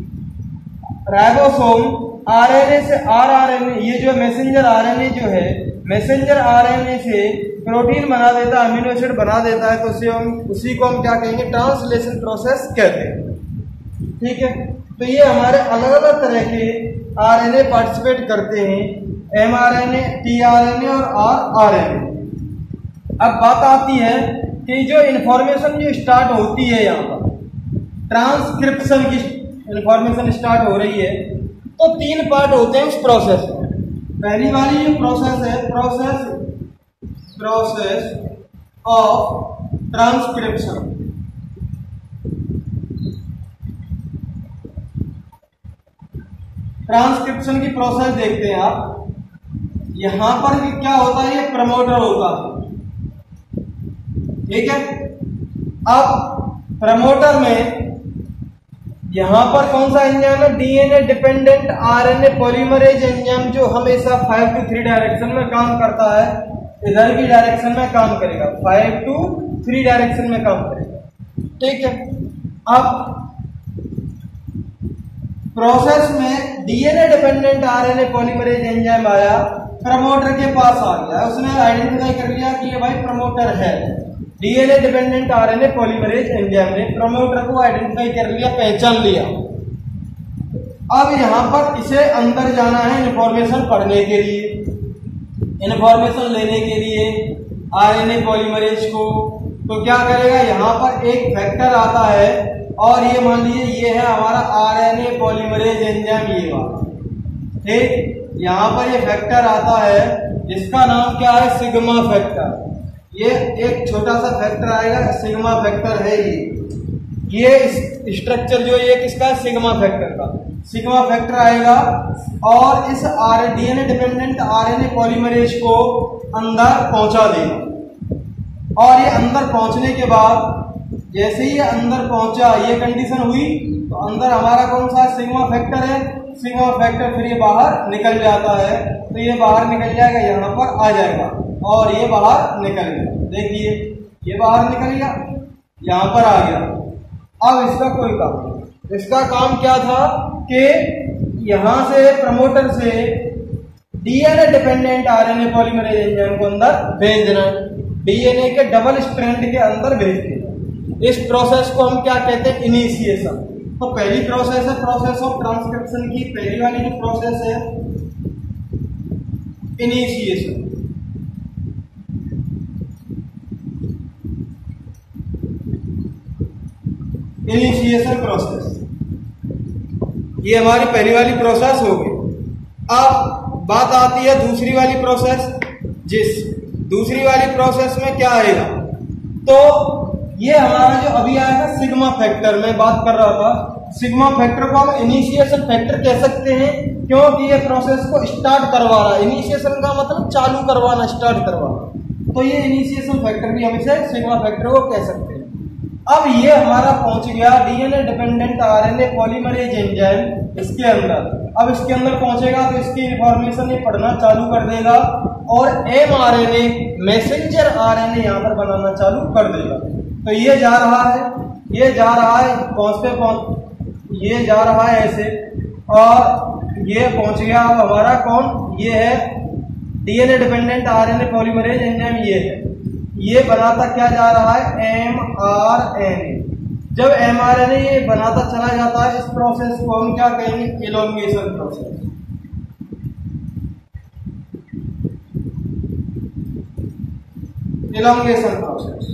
राइबोसोम आरएनए से आरआरएनए, ये जो मैसेंजर आरएनए जो है, मैसेंजर आरएनए से प्रोटीन बना देता है, अमीनो एसिड बना देता है, तो उसे हम उसी को हम क्या कहेंगे? ट्रांसलेशन प्रोसेस कहते हैं। ठीक है। तो ये हमारे अलग अलग तरह के आरएनए पार्टिसिपेट करते हैं, एमआरएनए, टीआरएनए और आरआरएनए। अब बात आती है कि जो इंफॉर्मेशन जो स्टार्ट होती है यहाँ पर ट्रांसक्रिप्शन की इंफॉर्मेशन स्टार्ट हो रही है, तो तीन पार्ट होते हैं उस प्रोसेस में। पहली वाली जो प्रोसेस है, process process of transcription. Transcription की प्रोसेस देखते हैं आप। यहां पर क्या होता है? ये प्रमोटर होता है। ठीक है। अब प्रमोटर में यहां पर कौन सा एंजाइम है? DNA dependent RNA polymerase enzyme, जो हमेशा फाइव टू थ्री डायरेक्शन में काम करता है। इधर की डायरेक्शन में काम करेगा, फाइव टू थ्री डायरेक्शन में काम करेगा। ठीक है। अब प्रोसेस में DNA dependent RNA polymerase enzyme आया, प्रमोटर के पास आ गया, उसने आइडेंटिफाई कर लिया कि ये भाई प्रमोटर है। DNA dependent RNA polymerase enzyme ने प्रमोटर को आइडेंटिफाई कर लिया, पहचान लिया। अब यहां पर इसे अंदर जाना है इंफॉर्मेशन पढ़ने के लिए, इंफॉर्मेशन लेने के लिए आरएनए पॉलीमरेज को। तो क्या करेगा, यहां पर एक फैक्टर आता है और ये मान लीजिए ये है हमारा आरएनए पॉलीमरेज एंजाइम, ये बात ठीक। यहां पर ये फैक्टर आता है जिसका नाम क्या है, सिग्मा फैक्टर। ये एक छोटा सा फैक्टर आएगा, सिग्मा फैक्टर है ये ये स्ट्रक्चर जो ये किसका है, सिग्मा फैक्टर का। सिग्मा फैक्टर आएगा और इस R DNA dependent RNA polymerase को अंदर पहुंचा देगा। और ये अंदर पहुंचने के बाद जैसे ही ये अंदर पहुंचा, ये कंडीशन हुई, तो अंदर हमारा कौन सा सिग्मा फैक्टर है, सिग्मा फैक्टर फिर ये बाहर निकल जाता है। तो ये बाहर निकल जाएगा, यहाँ पर आ जाएगा और ये बाहर निकल गया। देखिए ये बाहर निकल गया, यहाँ पर आ गया। अब इसका कोई काम, इसका काम क्या था कि यहां से प्रमोटर से DNA dependent RNA polymerase enzyme को अंदर भेज देना, डीएनए के डबल स्ट्रैंड के अंदर भेज देना। इस प्रोसेस को हम क्या कहते हैं, इनिशिएशन। तो पहली प्रोसेस है प्रोसेस ऑफ ट्रांसक्रिप्शन की, पहली वाली जो प्रोसेस है इनिशिएशन। इनिशिएशन प्रोसेस ये हमारी पहली वाली प्रोसेस हो गई। अब बात आती है दूसरी वाली प्रोसेस, जिस दूसरी वाली प्रोसेस में क्या आएगा, तो ये हमारा जो अभी आया था सिग्मा फैक्टर, मैं बात कर रहा था सिग्मा फैक्टर को हम इनिशिएशन फैक्टर कह सकते हैं, क्योंकि ये प्रोसेस को स्टार्ट करवा रहा है। इनिशिएशन का मतलब चालू करवाना, स्टार्ट करवाना। तो ये इनिशिएशन फैक्टर भी हम इसे सिग्मा फैक्टर को कह सकते हैं। अब ये हमारा पहुंच गया DNA dependent RNA polymerase enzyme इसके अंदर। अब इसके अंदर पहुंचेगा तो इसकी इंफॉर्मेशन ये पढ़ना चालू कर देगा और एमआरएनए मैसेंजर आरएनए यहां पर बनाना चालू कर देगा। तो ये जा रहा है, ये जा रहा है, पहुंचते पहुंच ये जा रहा है ऐसे, और ये पहुंच गया। अब हमारा कौन, ये है DNA dependent RNA polymerase enzyme, ये है। ये बनाता क्या जा रहा है, एमआरएनए। जब एमआरएनए ये बनाता चला जाता है, इस प्रोसेस को हम क्या कहेंगे, एलोंगेशन प्रोसेस। एलोंगेशन प्रोसेस,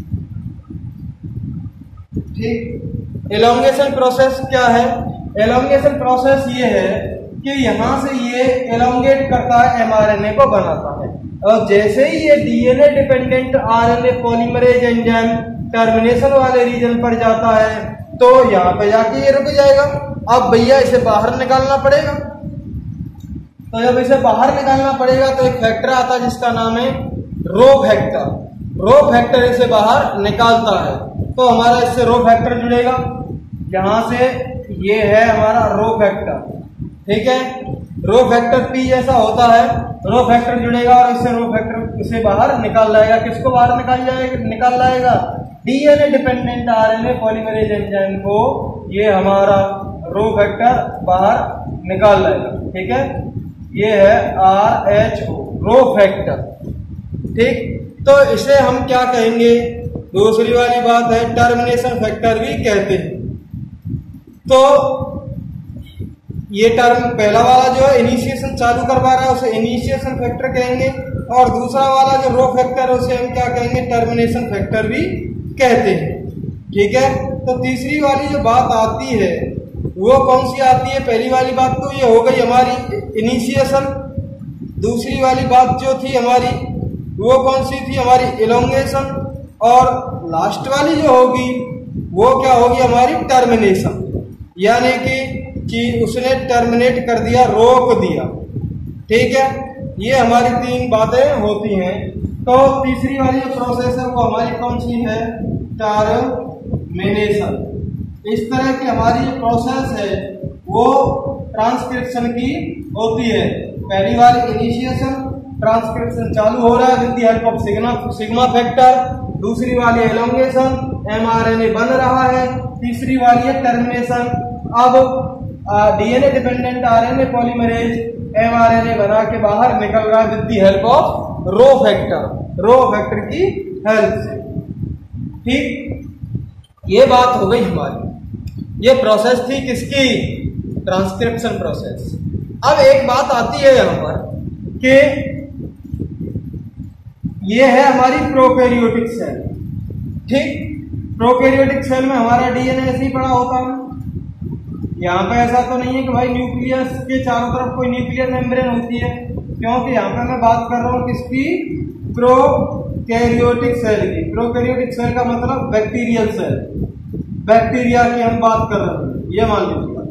ठीक। एलोंगेशन प्रोसेस क्या है, एलोंगेशन प्रोसेस ये है कि यहां से ये एलोंगेट करता है, एमआरएनए को बनाता है। और जैसे ही ये DNA dependent RNA polymerase enzyme termination वाले रीजन पर जाता है, तो यहां पे जाके ये रुक जाएगा। अब भैया इसे बाहर निकालना पड़ेगा। तो जब इसे बाहर निकालना पड़ेगा तो एक फैक्टर आता है जिसका नाम है रो फैक्टर। रो फैक्टर इसे बाहर निकालता है, तो हमारा इससे रो फैक्टर जुड़ेगा। यहां से ये है हमारा रो फैक्टर, ठीक है। रो फैक्टर पी जैसा होता है, रो फैक्टर जुड़ेगा और इससे रो फैक्टर इसे बाहर निकाल लाएगा। किसको बाहर निकाल जाएगा, निकाल लाएगा DNA dependent RNA polymerase enzyme को, ये हमारा रो फैक्टर बाहर निकाल लाएगा, ठीक है। ये है R H O, rho factor, ठीक। तो इसे हम क्या कहेंगे, दूसरी वाली बात है टर्मिनेशन फैक्टर भी कहते हैं। तो ये टर्म पहला वाला जो है इनिशिएशन चालू करवा रहा है उसे इनिशिएशन फैक्टर कहेंगे, और दूसरा वाला जो रो फैक्टर है उसे हम क्या कहेंगे, टर्मिनेशन फैक्टर भी कहते हैं, ठीक है। तो तीसरी वाली जो बात आती है वो कौन सी आती है, पहली वाली बात तो ये हो गई हमारी इनिशिएशन। दूसरी वाली बात जो थी हमारी वो कौन सी थी, हमारी एलोंगेशन। और लास्ट वाली जो होगी वो क्या होगी, हमारी टर्मिनेशन, यानी कि कि उसने टर्मिनेट कर दिया, रोक दिया, ठीक है। ये हमारी तीन बातें होती हैं। तो तीसरी वाली जो प्रोसेस है वो हमारी कौन सी है, टर्मिनेशन। इस तरह की हमारी जो प्रोसेस है वो ट्रांसक्रिप्शन की होती है। पहली वाली इनिशिएशन, ट्रांसक्रिप्शन चालू हो रहा है with the help of sigma sigma factor. दूसरी वाली एलोंगेशन, एमआरएनए बन रहा है। तीसरी वाली है टर्मिनेशन। अब DNA dependent RNA polymerase mRNA बना के बाहर निकल रहा है with the help of rho factor, rho factor की हेल्प से। ठीक, ये बात हो गई हमारी। ये प्रोसेस थी किसकी? Transcription process. अब एक बात आती है यहां पर कि ये है हमारी प्रोकैरियोटिक सेल। ठीक, प्रोकैरियोटिक सेल में हमारा डीएनए ऐसे ही पड़ा होता है। यहाँ पे ऐसा तो नहीं है कि भाई न्यूक्लियस के चारों तरफ कोई न्यूक्लियर मेम्ब्रेन होती है, क्योंकि यहाँ पे मैं बात कर रहा हूँ किसकी? प्रोकैरियोटिक सेल की। प्रोकैरियोटिक सेल का मतलब बैक्टीरियल सेल, बैक्टीरिया की हम बात कर रहे हैं, ये मान लीजिए।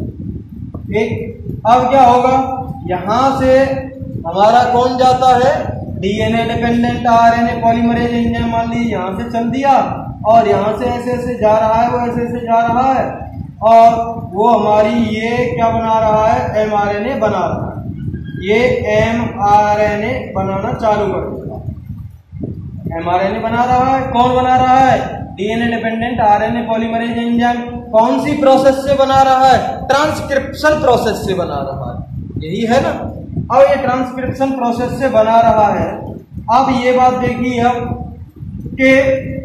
ठीक, अब क्या होगा? यहां से हमारा कौन जाता है? DNA dependent RNA polymerase enzyme मान लीजिए यहां से चल दिया, और यहां से ऐसे ऐसे जा रहा है, वो ऐसे ऐसे जा रहा है, और वो हमारी ये क्या बना रहा है? एमआरएनए बना रहा है। ये एमआरएनए बनाना चालू कर देगा। एमआरएनए बना रहा है। कौन बना रहा है? DNA dependent RNA polymerase enzyme. कौन सी प्रोसेस से बना रहा है? ट्रांसक्रिप्शन प्रोसेस से बना रहा है। यही है ना। अब ये ट्रांसक्रिप्शन प्रोसेस से बना रहा है। अब ये बात देखिए अब कि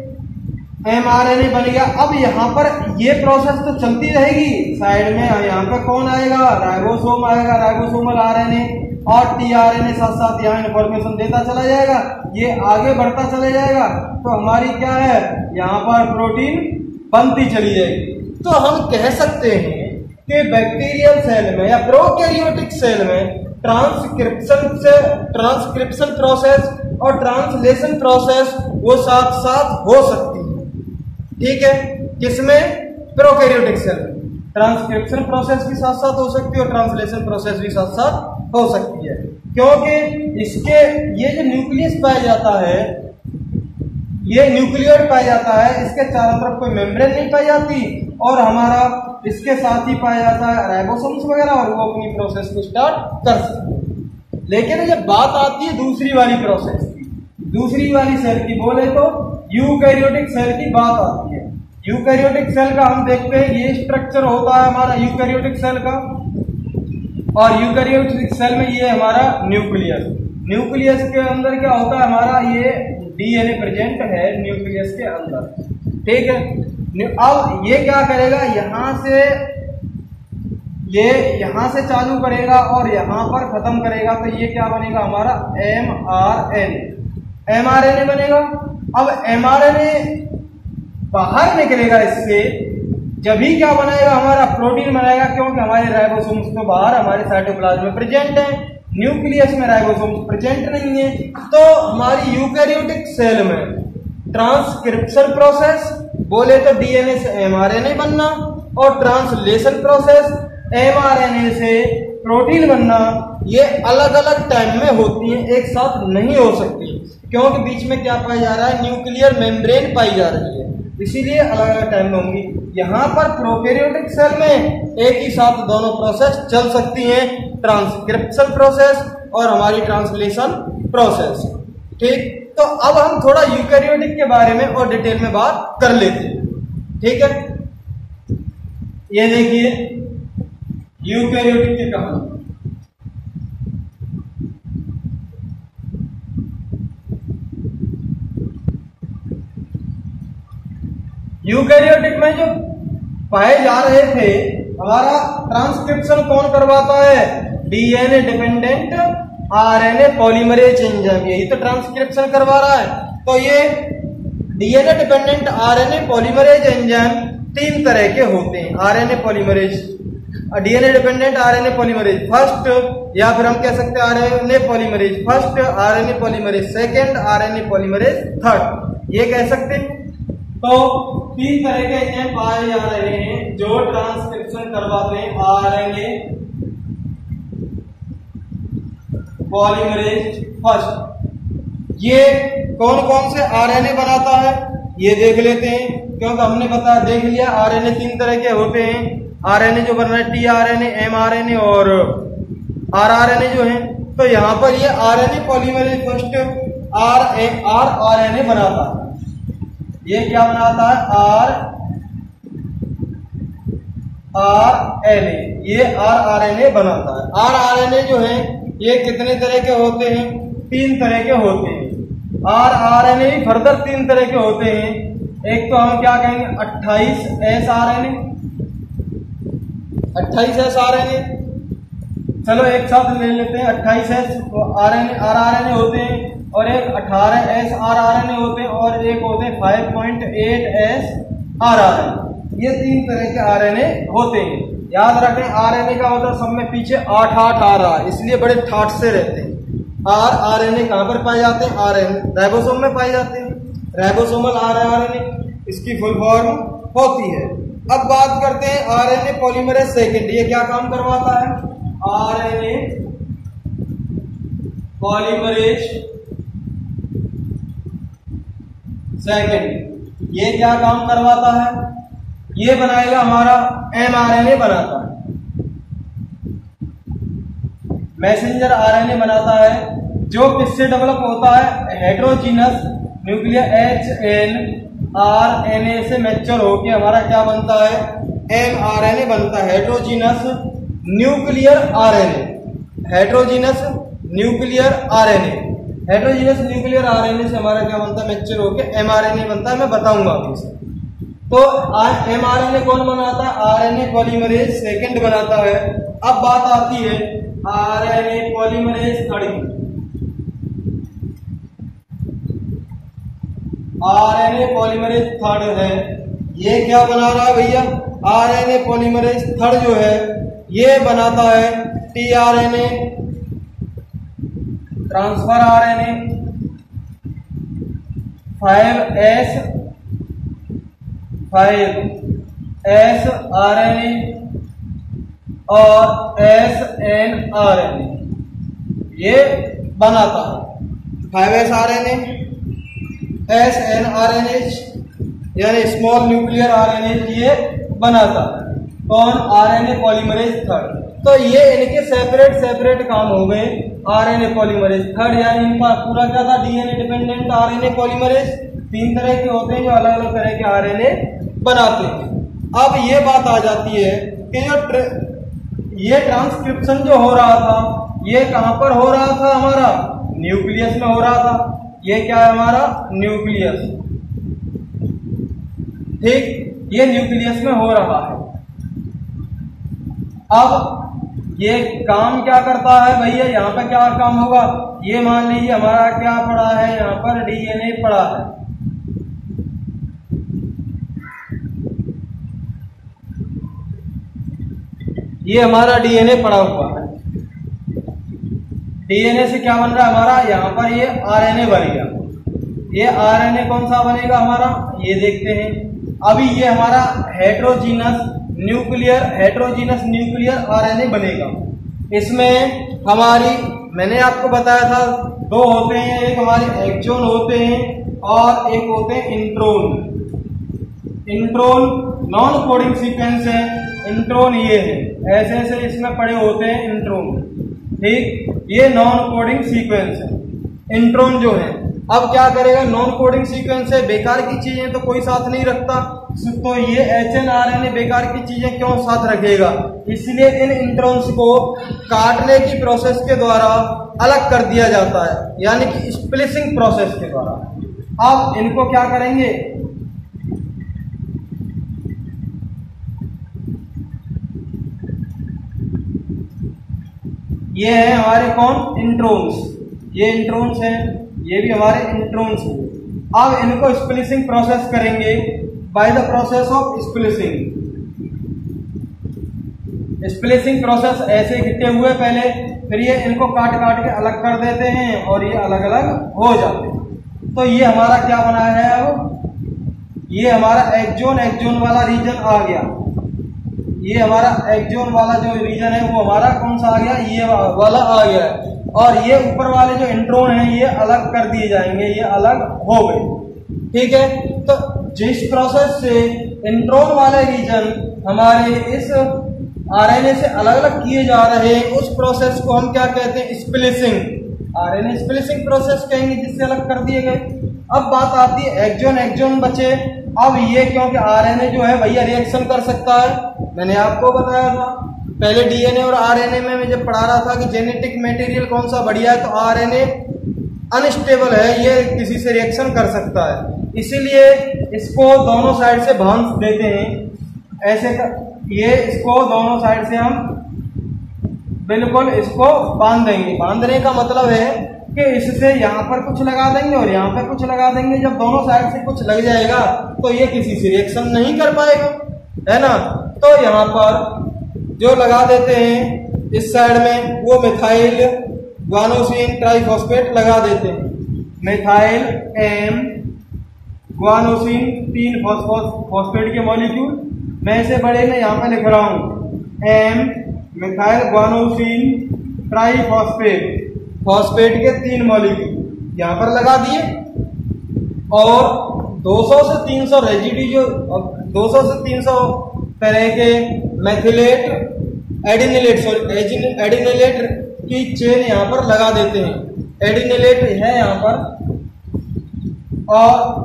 एमआरएनए बन गया। अब यहाँ पर ये प्रोसेस तो चलती रहेगी साइड में। यहाँ पे कौन आएगा? राइबोसोम आएगा, राइबोसोमल आरएनए, और टीआरएनए साथ साथ यहाँ इन्फॉर्मेशन देता चला जाएगा। ये आगे बढ़ता चला जाएगा, तो हमारी क्या है? यहाँ पर प्रोटीन बनती चली जाएगी। तो हम कह सकते हैं कि बैक्टीरियल सेल में या प्रोकैरियोटिक सेल में ट्रांसक्रिप्शन से ट्रांसक्रिप्शन प्रोसेस और ट्रांसलेशन प्रोसेस वो साथ साथ हो सकती है। ठीक है, किसमें? प्रोकैरियोटिक सेल में ट्रांसक्रिप्शन प्रोसेस भी साथ साथ हो सकती है और ट्रांसलेशन प्रोसेस भी साथ साथ हो सकती है, क्योंकि इसके ये जो न्यूक्लियस पाया जाता है, ये न्यूक्लियोइड पाया जाता है, इसके चारों तरफ कोई मेम्ब्रेन नहीं पाई जाती, और हमारा इसके साथ ही पाया जाता है राइबोसोम्स वगैरह, और वो अपनी प्रोसेस को स्टार्ट कर सकते हैं। लेकिन जब बात आती है दूसरी वाली प्रोसेस की, दूसरी वाली सेल की बोले तो यूकैरियोटिक सेल की बात आती है। यूकैरियोटिक सेल का हम देखते हैं ये स्ट्रक्चर होता है हमारा यूकैरियोटिक सेल का, और यूकैरियोटिक सेल में ये हमारा न्यूक्लियस। न्यूक्लियस के अंदर क्या होता है? हमारा ये डीएनए प्रेजेंट है न्यूक्लियस के अंदर। ठीक है, अब ये क्या करेगा? यहां से ये यहां से चालू करेगा और यहां पर खत्म करेगा, तो ये क्या बनेगा? हमारा एमआरएनए, एमआरएनए बनेगा। अब एमआरएनए बाहर निकलेगा इससे, जब ही क्या बनाएगा? हमारा प्रोटीन बनाएगा, क्योंकि हमारे राइबोसोम्स तो बाहर हमारे साइटोप्लाज्म में प्रेजेंट है, न्यूक्लियस में राइबोसोम्स प्रेजेंट नहीं है। तो हमारी यूकैरियोटिक सेल में ट्रांसक्रिप्शन प्रोसेस बोले तो डीएनए से एमआरएनए बनना, और ट्रांसलेशन प्रोसेस एमआरएनए से प्रोटीन बनना, ये अलग अलग टाइम में होती हैं, एक साथ नहीं हो सकती, क्योंकि बीच में क्या पाया जा रहा है? न्यूक्लियर मेम्ब्रेन पाई जा रही है, इसीलिए अलग अलग टाइम में होंगी। यहाँ पर प्रोकैरियोटिक सेल में एक ही साथ दोनों प्रोसेस चल सकती हैं, ट्रांसक्रिप्शन प्रोसेस और हमारी ट्रांसलेशन प्रोसेस। ठीक, तो अब हम थोड़ा यूकैरियोटिक के बारे में और डिटेल में बात कर लेते हैं। ठीक है, ये देखिए यूकैरियोटिक की कहानी। यूकैरियोटिक में जो पाए जा रहे थे, हमारा ट्रांसक्रिप्शन कौन करवाता है? DNA dependent RNA polymerase enzyme, यही तो ट्रांसक्रिप्शन करवा रहा है। तो ये DNA dependent RNA polymerase enzyme तीन तरह के होते हैं। RNA polymerase, DNA dependent RNA polymerase first, या फिर हम कह सकते हैं RNA polymerase first, RNA polymerase second, RNA polymerase third, ये कह सकते हैं। तो तीन तरह के एंजाइम पाए जा रहे हैं जो ट्रांसक्रिप्शन करवाते हैं आरएनए पॉलीमरेज फर्स्ट। ये कौन कौन से आरएनए बनाता है ये देख लेते हैं, क्योंकि हमने बताया देख लिया आरएनए तीन तरह के होते हैं। आरएनए जो बन रहा है टीआरएनए, एमआरएनए और आरआरएनए जो है। तो यहाँ पर ये RNA polymerase first R rRNA बनाता है। ये क्या बनाता है आर आर एन ए, ये आर आर एन ए बनाता है। आर आर एन ए जो है ये कितने तरह के होते हैं, तीन तरह के होते हैं। R R N A further तीन तरह के होते हैं। एक तो हम क्या कहेंगे अट्ठाईस एस आर एन ए, अट्ठाईस एस आर एन ए, चलो एक साथ ले लेते हैं। अट्ठाईस S R N R R N A होते हैं और एक अठारह S R R N A होते हैं और एक होते हैं five point eight S R R N A. ये तीन तरह के आर एन ए होते हैं। याद रखें आर एन ए का मतलब सब में पीछे आठ आठ आ रहा है, इसलिए बड़े ठाठ से रहते हैं। आर आर एन ए कहां पर पाए जाते हैं, आर एन राइबोसोम में पाए जाते हैं, ribosomal R R N A इसकी फुल फॉर्म होती है। अब बात करते हैं R N A polymerase second, ये क्या काम करवाता है, R N A polymerase second ये क्या काम करवाता है, ये बनाएगा हमारा एम आर एन ए बनाता है, मैसेंजर आर एन ए बनाता है, जो किससे डेवलप होता है, heterogeneous nuclear H N R N A से मैच्योर होके हमारा क्या बनता है, एम आर एन ए बनता है, heterogeneous nuclear R N A, heterogeneous nuclear R N A, heterogeneous nuclear R N A से हमारा क्या बनता है, मैच्योर होके एम आर एन ए बनता है। मैं बताऊंगा आपको। तो एम आर एन ए कौन बनाता है, R N A polymerase second बनाता है। अब बात आती है R N A polymerase third, R N A polymerase third है, ये क्या बना रहा है भैया, R N A polymerase third जो है ये बनाता है T R N A, transfer R N A, five S five S R N A और S N R N A ये बनाता है। फाइव एस आर एन ए, S N R N H यानी small nuclear R N H ये बनाता है। कौन, R N A polymerase third. तो ये इनके सेपरेट सेपरेट काम हो गए। R N A polymerase third यानी इनका पूरा क्या था, DNA dependent R N A polymerase. तीन तरह के होते हैं जो अलग अलग तरह के आर एन ए बनाते हैं। अब ये बात आ जाती है कि जो ये ट्रांसक्रिप्शन जो हो रहा था ये कहां पर हो रहा था, हमारा न्यूक्लियस में हो रहा था। ये क्या है हमारा न्यूक्लियस, ठीक, ये न्यूक्लियस में हो रहा है। अब ये काम क्या करता है भैया, यहाँ पे क्या काम होगा, ये मान लीजिए हमारा क्या पड़ा है, यहाँ पर डीएनए पड़ा है। ये हमारा डीएनए पड़ा हुआ है। डीएनए से क्या बन रहा है हमारा, यहाँ पर ये आरएनए बन गया। ये आरएनए कौन सा बनेगा हमारा, ये देखते हैं। अभी ये हमारा heterogeneous nuclear heterogeneous nuclear RNA बनेगा। इसमें हमारी, मैंने आपको बताया था दो होते हैं, एक हमारे एक्सोन होते हैं और एक होते हैं intron. Intron non coding sequence है, इंट्रोन ये है, ऐसे ऐसे इसमें पड़े होते हैं इंट्रोन, ठीक, ये नॉन कोडिंग सीक्वेंस है इंट्रोन जो है। अब क्या करेगा, नॉन कोडिंग सीक्वेंस है, बेकार की चीजें तो कोई साथ नहीं रखता, तो ये H N R N A बेकार की चीजें क्यों साथ रखेगा, इसलिए इन इंट्रॉन्स को काटने की प्रोसेस के द्वारा अलग कर दिया जाता है, यानी कि स्प्लिसिंग प्रोसेस के द्वारा। अब इनको क्या करेंगे, ये है हमारे कौन, इंट्रोन्स, ये इंट्रोन्स हैं, ये भी हमारे इंट्रोन्स हैं। अब इनको स्प्लिसिंग प्रोसेस करेंगे by the process of splicing. Splicing process ऐसे इकट्ठे हुए पहले, फिर ये इनको काट काट के अलग कर देते हैं और ये अलग अलग हो जाते हैं। तो ये हमारा क्या बना है, अब ये हमारा एक्सोन एक्सोन वाला रीजन आ गया। ये हमारा एक्सोन वाला जो रीजन है वो हमारा कौन सा आ गया, ये वाला आ गया है। और ये ऊपर वाले जो इंट्रोन है ये अलग कर दिए जाएंगे, ये अलग हो गए, ठीक है। तो जिस प्रोसेस से इंट्रोन वाले रीजन हमारे इस आरएनए से अलग अलग किए जा रहे हैं, उस प्रोसेस को हम क्या कहते हैं, स्प्लिसिंग। आरएनए स्प्लिसिंग प्रोसेस कहेंगे, जिससे अलग कर दिए गए। अब बात आती है एक्सॉन, एक्सॉन बचे। अब ये क्योंकि आरएनए जो है भैया रिएक्शन कर सकता है, मैंने आपको बताया था पहले डीएनए और आरएनए में मैं जब पढ़ा रहा था कि जेनेटिक मटेरियल कौन सा बढ़िया है, तो आरएनए अनस्टेबल है, ये किसी से रिएक्शन कर सकता है, इसीलिए इसको दोनों साइड से बांध देते हैं ऐसे कर, ये इसको दोनों साइड से हम बिल्कुल इसको बांध देंगे। बांधने का मतलब है कि इससे यहाँ पर कुछ लगा देंगे और यहाँ पर कुछ लगा देंगे। जब दोनों साइड से कुछ लग जाएगा तो ये किसी से रिएक्शन नहीं कर पाएगा, है ना। तो यहाँ पर जो लगा देते हैं इस साइड में वो मिथाइल ग्वानोसिन ट्राइफॉस्फेट लगा देते हैं। मिथाइल एम ग्वानोसिन तीन फॉस्फेट के मॉलिक्यूल, मैं इसे बड़े में यहाँ पे लिख रहा हूँ M methyl guanosine triphosphate, phosphate के तीन मॉलिक्यूल यहाँ पर लगा दिए। और दो सौ से तीन सौ रेजिडी जो दो सौ से तीन सौ तरह के मेथिलेट एडिनिलेट सॉरी एडिनिलेट की चेन यहाँ पर लगा देते हैं। एडिनिलेट है यहाँ पर, और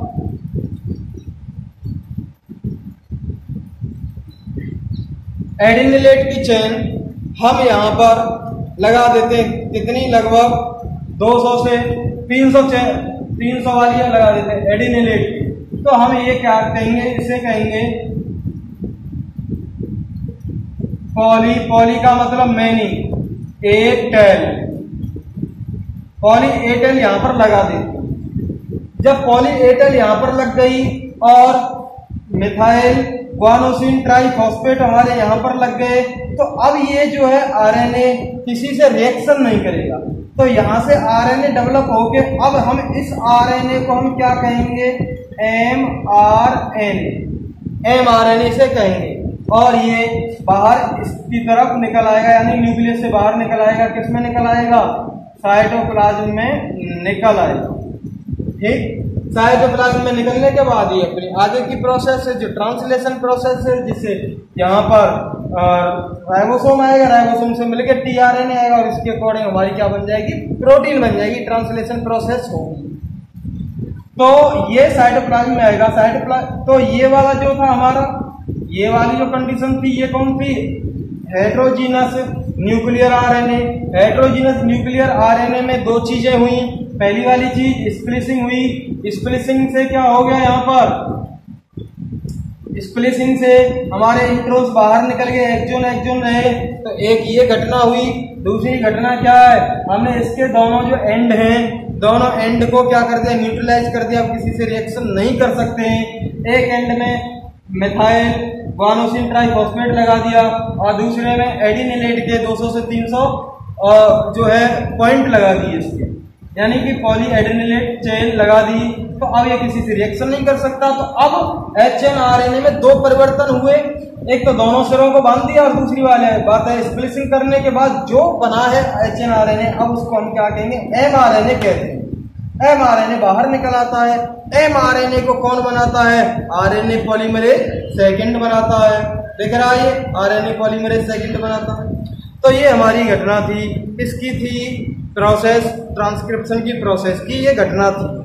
एडिनिलेट की चेन हम यहाँ पर लगा देते हैं। कितनी? लगभग दो सौ से तीन सौ तीन सौ वाली लगा देते हैं एडिनिलेट। तो हम ये क्या कहेंगे, इसे कहेंगे पॉली। पॉली का मतलब मैनी, एटेल, पॉली एटेल यहां पर लगा देते। जब पॉली एटेल यहां पर लग गई और मिथाइल ग्वानोसिन ट्राइफॉस्फेट हमारे यहां पर लग गए, तो अब ये जो है आरएनए किसी से रिएक्शन नहीं करेगा। तो यहां से आरएनए डेवलप होके अब हम इस आरएनए को हम क्या कहेंगे, M R N A, M R N A से कहेंगे। और ये बाहर इसकी तरफ निकल आएगा, यानी न्यूक्लियस से बाहर निकल आएगा। किस में निकल आएगा? साइटोप्लाज्म में निकल आएगा। ठीक, साइटोप्लाज्म में निकलने के बाद ही अपनी आगे की प्रोसेस है जो ट्रांसलेशन प्रोसेस है, जिससे यहाँ पर राइबोसोम आएगा, राइबोसोम से मिलकर टीआरएनए आएगा और इसके अकॉर्डिंग हमारी क्या बन जाएगी, प्रोटीन बन जाएगी। ट्रांसलेशन प्रोसेस होगी। तो ये साइटोप्लाज्म में आएगा। साइटोप्लाज्म तो ये वाला जो था हमारा, ये वाली जो कंडीशन थी, ये कौन थी? Heterogeneous nuclear RNA. Heterogeneous nuclear RNA में दो चीजें हुई। पहली वाली चीज स्प्लिसिंग हुई। स्प्लिसिंग से क्या हो गया, यहाँ पर स्प्लिसिंग से हमारे इंट्रोस बाहर निकल गए, एक्सोन एक्सोन रहे। तो एक ये घटना हुई। दूसरी घटना क्या है, हमने इसके दोनों जो एंड हैं, दोनों एंड को क्या कर दिया, न्यूट्रलाइज कर दिया। अब किसी से रिएक्शन नहीं कर सकते हैं। एक एंड में मिथाइल ग्वानोसिन ट्राइफॉस्फेट लगा दिया और दूसरे में एडिनिलेट के दो सौ से तीन सौ जो है पॉइंट लगा दिए इसके, यानी कि पॉली एडिनिलेट चेन लगा दी। तो अब ये किसी से रिएक्शन नहीं कर सकता। तो अब H N R N A में दो परिवर्तन हुए। एक तो दोनों सिरों को बांध दिया और दूसरी वाले बात है स्प्लिसिंग करने के बाद जो बना है H N R N A, अब उसको हम क्या कहेंगे, एम आर एन ए कहते हैं। एम आर एन ए बाहर निकल आता है। एम आर एन ए को कौन बनाता है? R N A polymerase second बनाता है। दिख रहा है, ये R N A polymerase second बनाता है। तो ये हमारी घटना थी, इसकी थी प्रोसेस, ट्रांसक्रिप्शन की प्रोसेस की ये घटना थी।